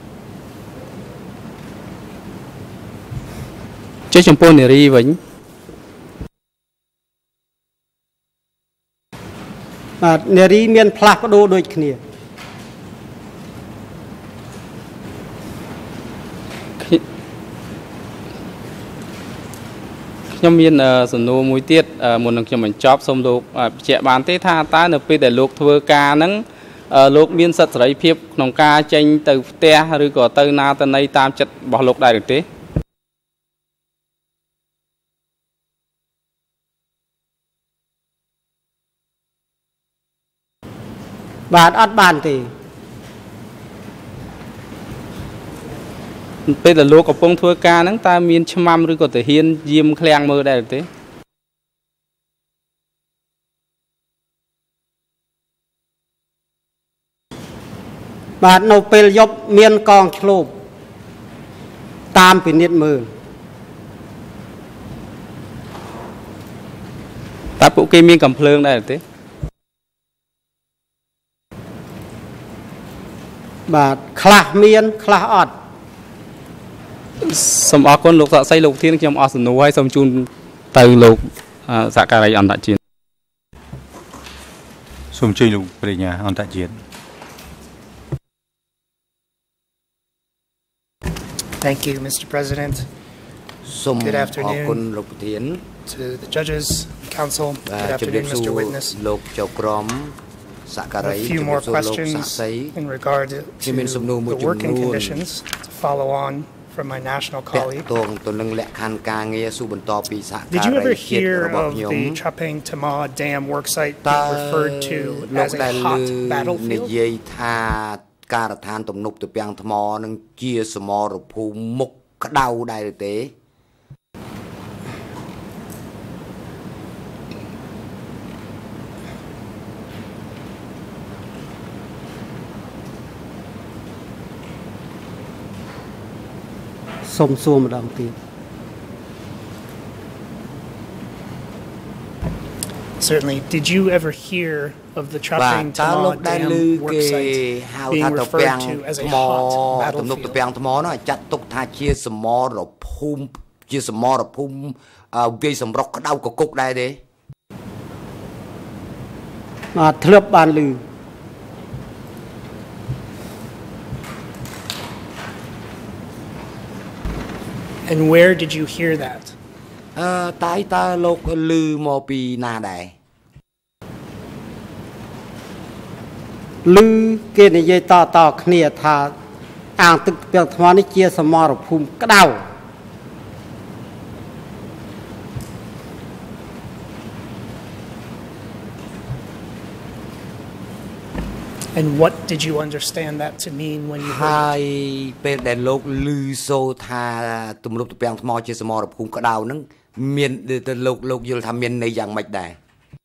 ចុះចំពោះនារីវិញបាទនារីមានផ្លាស់ប្ដូរដូចគ្នាខ្ញុំមានសំណួរមួយទៀតមុននឹងខ្ញុំបញ្ចប់សូមលោកបញ្ជាក់បានទេថាតើនៅពេលដែលលោកធ្វើការហ្នឹងលោកមានសិទ្ធិសេរីភាពក្នុងការចេញទៅផ្ទះឬក៏ទៅណាទៅណីតាមចិត្តរបស់លោកដែរឬទេបាទអត់បានទេពេលដែលលោកកំពុងធ្វើការហ្នឹងតើមានឆ្មាំឬក៏ទាហានយាមឃ្លាំងមើលដែរទេបាទនៅពេលយប់មានកងឆ្លូបតាមពិនិត្យមើលតើពួកគេមានកំភ្លើងដែរទេបាទខ្លះមានខ្លះអត់សូមអរគុណលោកសាក់សីលោកធានខ្ញុំអស់សំណួរហើយសូមជូនទៅលោកសហការីអន្តរជាតិសូមជួយលោកប្រញ្ញាអន្តរជាតិ Thank you, Mister President. Good afternoon to the judges, council. Good afternoon, Mister Witness. A few more questions in regard to the working conditions to follow on from my national colleague. Did you ever hear of the Chapeng Tama Dam worksite being referred to as a hot battlefield? ការដ្ឋានទំនប់ទំពាំងថ្មនឹងជាសមរភូមិមុខក្តៅដែរទេសូមសួរម្ដងទៀត Certainly. Did you ever hear of the Chapeng Tama Dam worksite being referred to as a hot battlefield? ចាត់ទុកថាជាសមរភូមិជាសមរភូមិវាយសម្រុកក្តៅកគុកដែរទេបាទធ្លាប់បានឮ And where did you hear that? អឺតែតើលោកឮមកពីណាដែរឮគេនិយាយតតគ្នាថាអាងទឹកពាំងថ្មនេះជាសមរភូមិក្តៅ And what did you understand that to mean when you heard it? ហើយពេលដែលលោកឮសូរថាទំនប់ទំពាំងថ្មជាសមរភូមិក្តៅហ្នឹងមានទៅលោកលោកយល់ថាមានន័យយ៉ាងម៉េចដែរ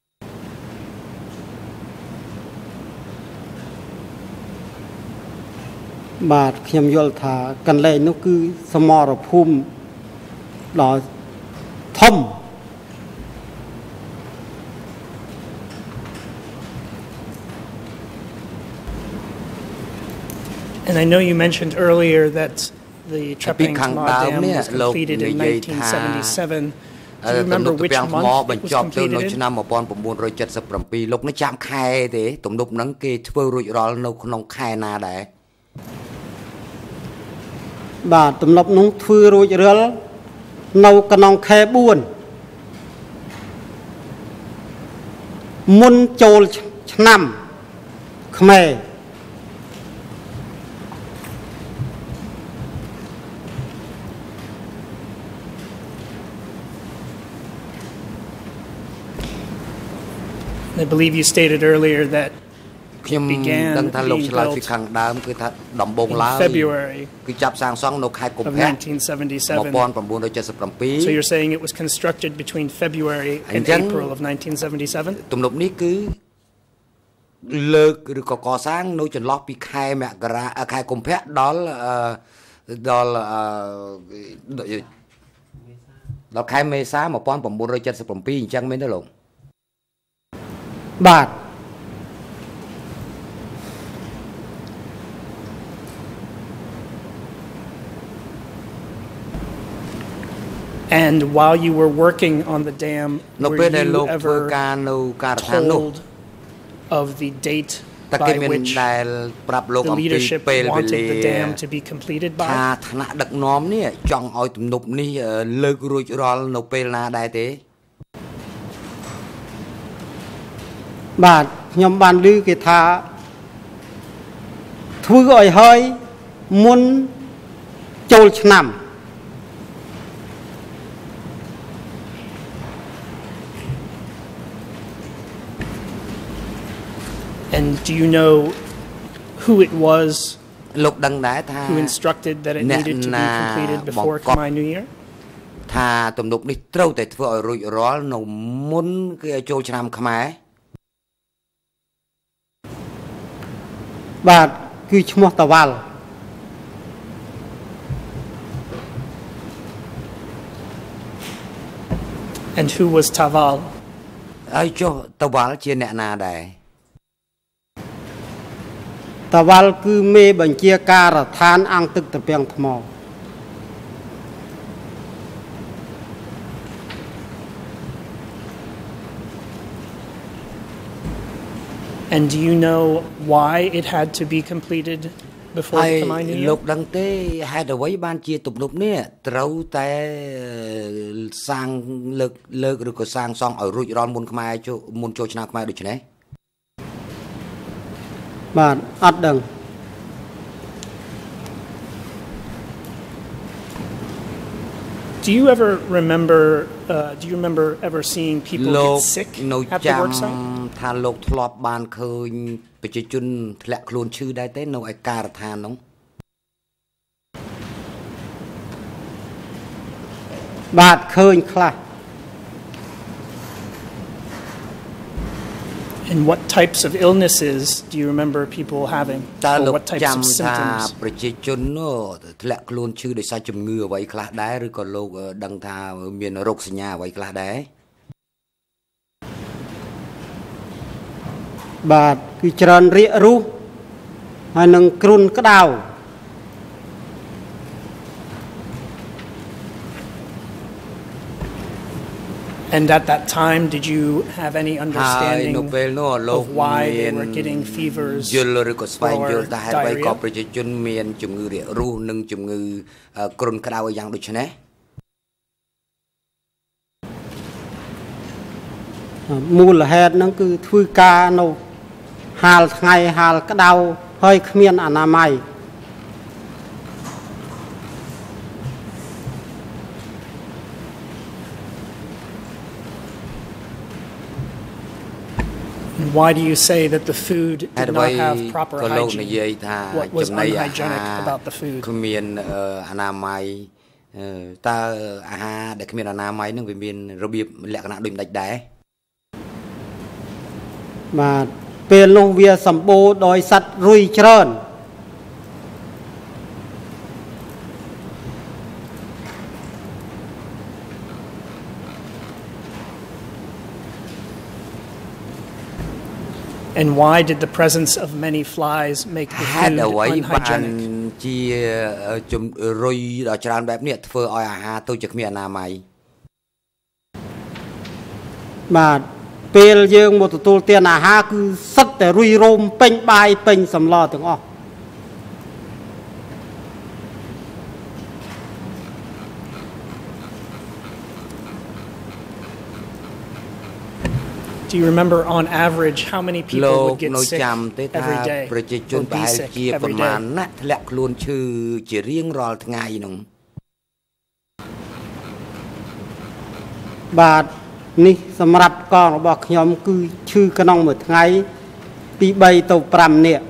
បាទខ្ញុំយល់ថាកន្លែងនោះគឺសមរភូមិដ៏ធំ And I know you mentioned earlier that the Trapping Khmer Dam was completed in nineteen seventy-seven. Do you remember which month it was completed in? ឆ្នាំ một nghìn chín trăm bảy mươi bảy លោកនេះចាំខែទេទំនប់ហ្នឹងគេធ្វើរួចរាល់នៅក្នុងខែណាដែរបាទទំនប់នោះធ្វើរួចរាល់នៅក្នុងខែ bốn មុនចូលឆ្នាំខ្មែរ I believe you stated earlier that ខ្ញុំដឹងថាលោកឆ្លើយពីខាងដើមគឺថាដំបូងឡើយ February គឺចាប់សាងសង់នៅខែកុម្ភៈ nineteen seventy-seven. một nghìn chín trăm bảy mươi bảy So you're saying it was constructed between February and April of nineteen seventy-seven? ទំនប់នេះគឺលើកឬក៏កសាងនៅចន្លោះពីខែមករាខែកុម្ភៈដល់ដល់ដល់ខែមេសា một nghìn chín trăm bảy mươi bảy អញ្ចឹងមែនទេលោកបាទ And while you were working on the dam, were you ever told of the date by which the leadership wanted the dam to be completed by? ថាឋានៈដឹកនាំនេះចង់ឲ្យទំនប់នេះលើករួចរាល់នៅពេលណាដែរទេបាទខ្ញុំបានឮគេថាធ្វើឲ្យហើយមុនចូលឆ្នាំ And do you know who it was លោកដឹងដែរថា who instructed that it needed to be completed before Khmer New Year? ថាទំនប់នេះត្រូវតែធ្វើឲ្យរួចរាល់នៅមុនគេចូលឆ្នាំខ្មែរបាទគឺឈ្មោះតាវ៉ាល់ And who was Thorl? ហើយចុះតាវ៉ាល់ជាអ្នកណាដែរតាវ៉ាល់គឺមេបញ្ជាការដ្ឋានអង្គទឹកត្រពាំងថ្ម And do you know why it had to be completed before the Khmer New Year? លោកដឹងទេហេតុអ្វីបានជាទំនប់នេះត្រូវតែសាងលើកលើកឬក៏សាងសង់ឲ្យរួចរាល់មុនខ្មែរមុនចូលឆ្នាំខ្មែរដូចនេះបាទអត់ដឹង Do you ever remember uh, do you remember ever seeing people get sick at the work site? ថាលោកធ្លាប់បានឃើញប្រជាជនធ្លាក់ខ្លួនឈឺដែរទេនៅឯការដ្ឋាននោះបាទឃើញខ្លះ And what types of illnesses do you remember people having? Or what types of symptoms? ប្រជាជនធ្លាក់ខ្លួនឈឺដោយសារជំងឺអ្វីខ្លះដែរឬក៏លោកដឹងថាមានរោគសញ្ញាអ្វីខ្លះដែរបាទគឺច្រើនរាករូសហើយនឹងគ្រុនក្តៅ And at that time, did you have any understanding of why they were getting fevers or diarrhea? មូលហេតុហ្នឹងគឺធ្វើការនៅហាលថ្ងៃហាលក្តៅហើយគ្មានអនាម័យ Why do you say that the food did not have proper hygiene? What was unhygienic about the food? គ្មានអនាម័យតើអាហារដែលគ្មានអនាម័យនឹងវាមានរបៀបលក្ខណៈដូចម្ដេចដែរបាទពេលនោះវាសម្បូរដោយសត្វរុយច្រើន And why did the presence of many flies make the food unhygienic? ជាជំរុយដល់ច្រើនបែបនេះធ្វើឲ្យអាហារទៅជាគ្មានអនាម័យបាទពេលយើងមកទទួលទានអាហារគឺសិតតែរុយរោមពេញបាយពេញសម្លទាំងអស់ Do you remember on average how many people would get sick every day? ប្រជាជនប្រហែលជាប្រមាណណាធ្លាក់ខ្លួនឈឺជារៀងរាល់ថ្ងៃនោះបាទនេះសម្រាប់កងរបស់ខ្ញុំគឺឈឺក្នុងមួយថ្ងៃពី3ទៅ5នាក់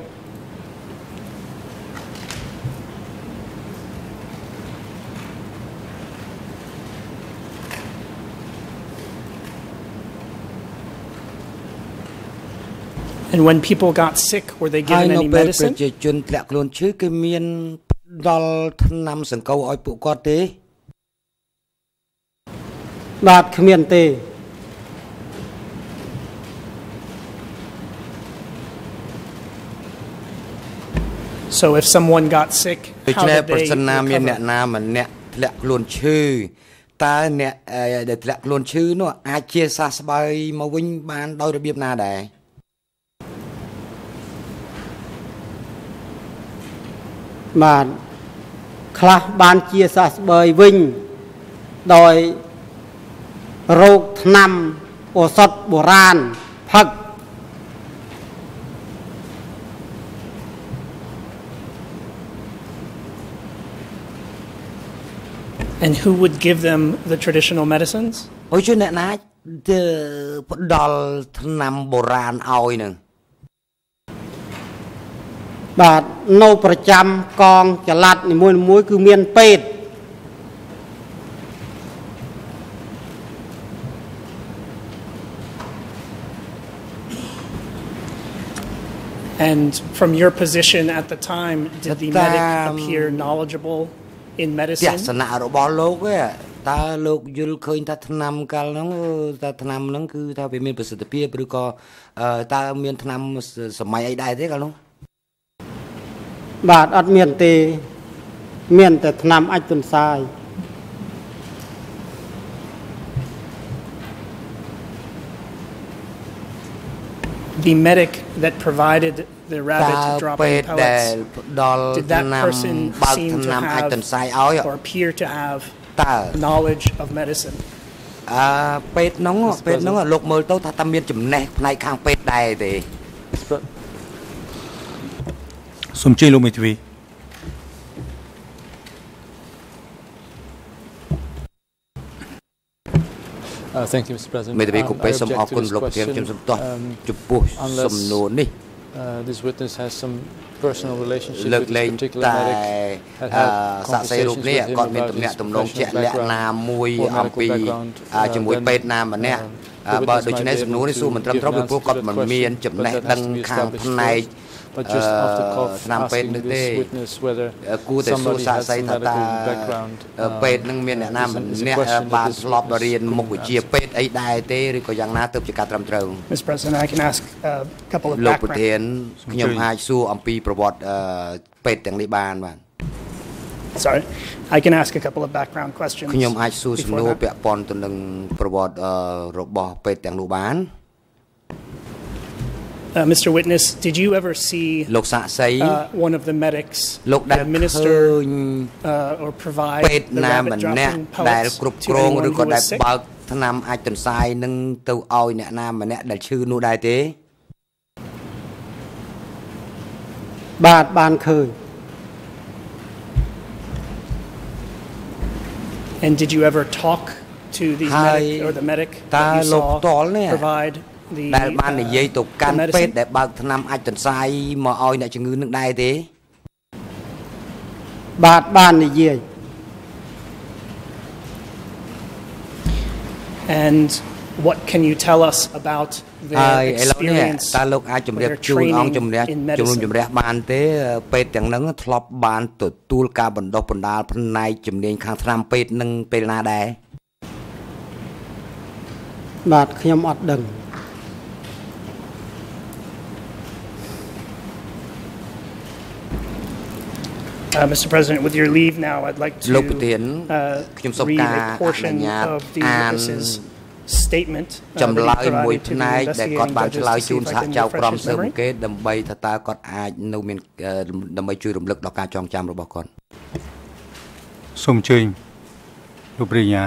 And when people got sick, were they given any medicine? ប្រជាជនធ្លាក់ខ្លួនឈឺគេមានដល់ថ្នាំសង្កូវឲ្យពួកគាត់ទេបាទគ្មានទេ So if someone got sick, how did they ប្រសិនណាមានអ្នកណាម្នាក់ធ្លាក់ខ្លួនឈឺតើអ្នកដែលធ្លាក់ខ្លួនឈឺនោះអាចជាសះស្បើយមកវិញបានដោយរបៀបណាដែរបាទខ្លះបានជាសះស្បើយវិញដោយរោគថ្នាំឱសថបុរាណផឹក And who would give them the traditional medicines? អូយជួយអ្នកណាទៅផ្ដល់ថ្នាំបុរាណឲ្យនឹងបាទនៅប្រចាំកងចល័តនីមួយៗគឺមានពេទ្យ And from your position at the time, did the medic appear knowledgeable in medicine? ទស្សនៈរបស់លោកតើលោកយល់ឃើញថាថ្នាំកាលហ្នឹងតើថ្នាំហ្នឹងគឺថាវាមានប្រសិទ្ធភាពឬក៏តើមានថ្នាំសម័យអីដែរទេកាលនោះបាទអត់មានទេមានតែថ្នាំអាចទន្សាយ The medic that provided the rabbit dropping pellets, did that person seem to have or appear to have knowledge of medicine? អឺពេទ្យហ្នឹងពេទ្យហ្នឹងលោកមើលទៅថាតែមានចំណេះផ្នែកខាងពេទ្យដែរទេសូមជឿលោកមេធាវី Thank you, Mister President. មេធាវីគូពេសូមអរគុណលោកប្រធានខ្ញុំសូមតោះចំពោះសំណួរនេះ This witness has some personal relationship លើក with លែ this ង particular តែ medic. សាស្ត្រីរូបនេះគាត់មានទំនាក់ទំនងជាក់លាក់ណាមួយអំពីជាមួយពេទ្យណាម្នាក់បើដូច្នេះសំណួរនេះសួរមិនត្រឹមត្រូវពីព្រោះគាត់មិនមានចំណេះដឹងខាងផ្នែក But just off the cuff, asking this witness whether somebody has some medical background. ពេទ្យនឹងមានអ្នកណាម្នាក់បានធ្លាប់រៀនមុខវិជ្ជាពេទ្យអីដែរទេឬក៏យ៉ាងណាទើបជាការត្រឹមត្រូវ Mister President, I can ask a couple of លោកប្រធានខ្ញុំអាចសួរអំពីប្រវត្តិពេទ្យទាំងនេះបានបាទ Sorry, I can ask a couple of background questions. ខ្ញុំអាចសួរសំណួរពាក់ព័ន្ធទៅនឹងប្រវត្តិរបស់ពេទ្យទាំងនោះបាន Uh, Mister Witness, did you ever see uh, one of the medics administer uh, or provide the rabbit dropping pellets to anyone who was sick? ថ្នាំអាចទន្សាយនឹងទៅឲ្យអ្នកណាម្នាក់ដែលឈឺនោះដែរទេបាទបានឃើញ And did you ever talk to the medic or the medic that you saw provide the ដែលបាននិយាយទៅកាន់ពេទ្យដែលបើកថ្នាំអាចទន្សាយមកឲ្យអ្នកជំងឺនឹងដែរទេបាទបាននិយាយ And what can you tell us about their experience តើលោកអាចជម្រាបជូនអង្គជំនះជំនុំជម្រះបានទេពេទ្យទាំងហ្នឹងធ្លាប់បានទទួលការបណ្ដុះបណ្ដាលផ្នែកជំនាញខាងថ្នាំពេទ្យនឹងពេលណាដែរបាទខ្ញុំអត់ដឹង Uh, Mister President, with your leave now, I'd like to uh, read a portion of the witness's statement uh, that he provided to the investigating judges to see if I can refresh his memory. ដើម្បីថាតើគាត់អាចនៅមានដើម្បីជួយរំលឹកដល់ការចងចាំរបស់គាត់សូមអញ្ជើញលោកប្រញ្ញា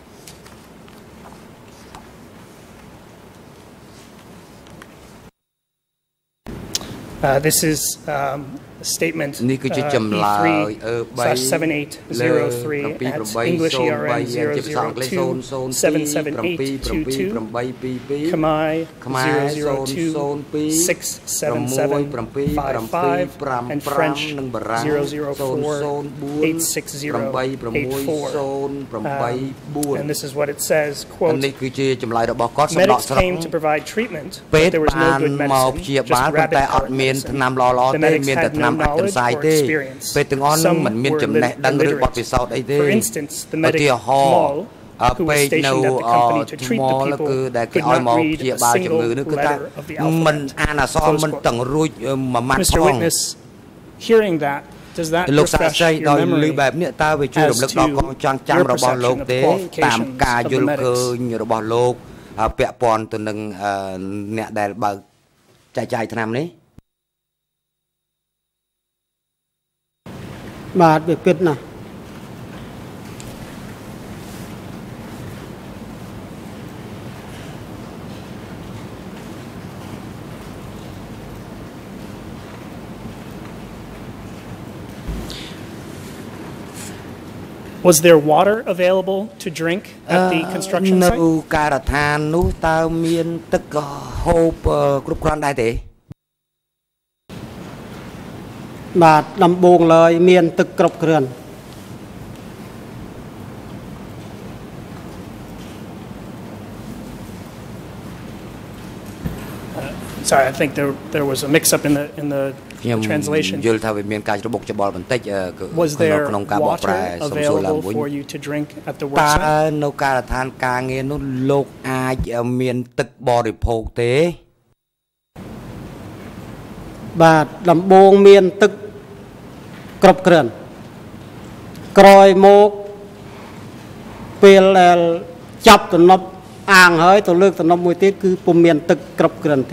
Uh, this is um, a statement uh, E three slash seven eight zero three at English E R N zero zero two seven seven eight two two, Khmer zero zero two six seven seven five five, and French zero zero four eight six zero eight four. Um, and this is what it says, quote, medics came to provide treatment, but there was no good medicine, just rabbit cart medicine. The medics had no knowledge or experience. Some were illiterate. For instance, the medic Thorl, who was stationed at the company to treat the people, could not read a single letter of the alphabet. Mister Witness, hearing that, does that refresh your memory as to your perception of the qualifications of the medics? បាទវាពិតណាស់ Was there water available to drink at the construction site? នៅការដ្ឋាននោះតើមានទឹកហូបគ្រប់គ្រាន់ដែរទេបាទដំបូងឡើយមានទឹកគ្រប់គ្រាន់ Sorry, I think there there was a mix-up in the in the translation. យល់ថាវាមានការច្របូកច្បល់បន្តិច Was there water available for you to drink at the work site? តើនៅការដ្ឋានការងារនោះលោកអាចមានទឹកបរិភោគទេបាទដំបូងមានទឹកគ្រប់គ្រាន់ក្រោយមកពេលដែលចាប់តំណប់អាងហើយទៅលើកតំណប់មួយទៀតគឺពុំមានទឹកគ្រប់គ្រាន់ទេ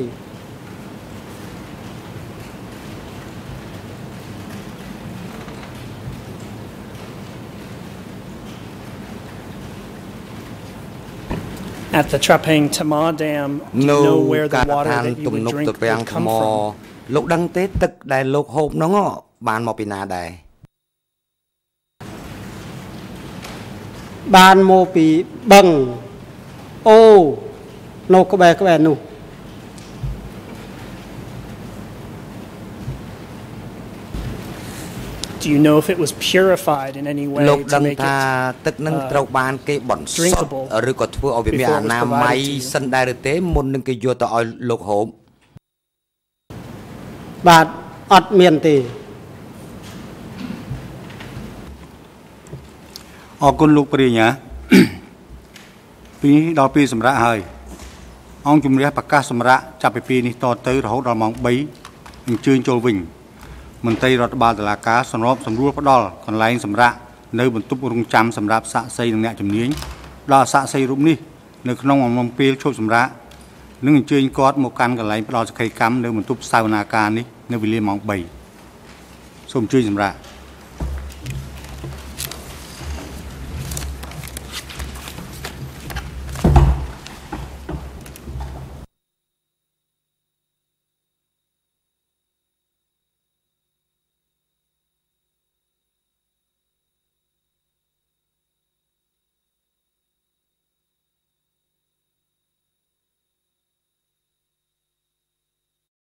At the Trapping Tamar Dam, do you know where the water that you would drink would come from? លោកដឹងទេទឹកដែលលោកហូបហ្នឹងបានមកពីណាដែរបានមកពីបឹងអូនៅក្បែរក្បែរនោះ Do you know if it was purified in any way លោក to ដឹង make ថា it ទឹកនឹងត្រូវបានគេបន្សុទ្ធឬក៏ធ្វើឲ្យវាមានអនាម័យសិនដែរឬទេមុននឹងគេយកទៅឲ្យលោកហូបបាទអត់មានទេអរគុណលោកព្រាញ្ញាពីដល់ពេលសម្រាប់ហើយអង្គជំនះប្រកាសសម្រាប់ចាប់ពីពេលនេះតទៅរហូតដល់ម៉ោង 3 អញ្ជើញចូលវិញមន្ត្រីរដ្ឋបាលតុលាការសម្របសម្រួលផ្ដល់កន្លែងសម្រាប់នៅបន្ទប់រងចាំសម្រាប់សាក្សីនិងអ្នកជំនាញដល់សាក្សីរូបនេះនៅក្នុងអំឡុងពេលឈប់សម្រាកនឹងអញ្ជើញគាត់មកកាន់កន្លែងផ្ដល់សក្ខីកម្មនៅបន្ទប់សវនាការនេះនៅវេលាម៉ោង 3 សូមជួយសម្រាប់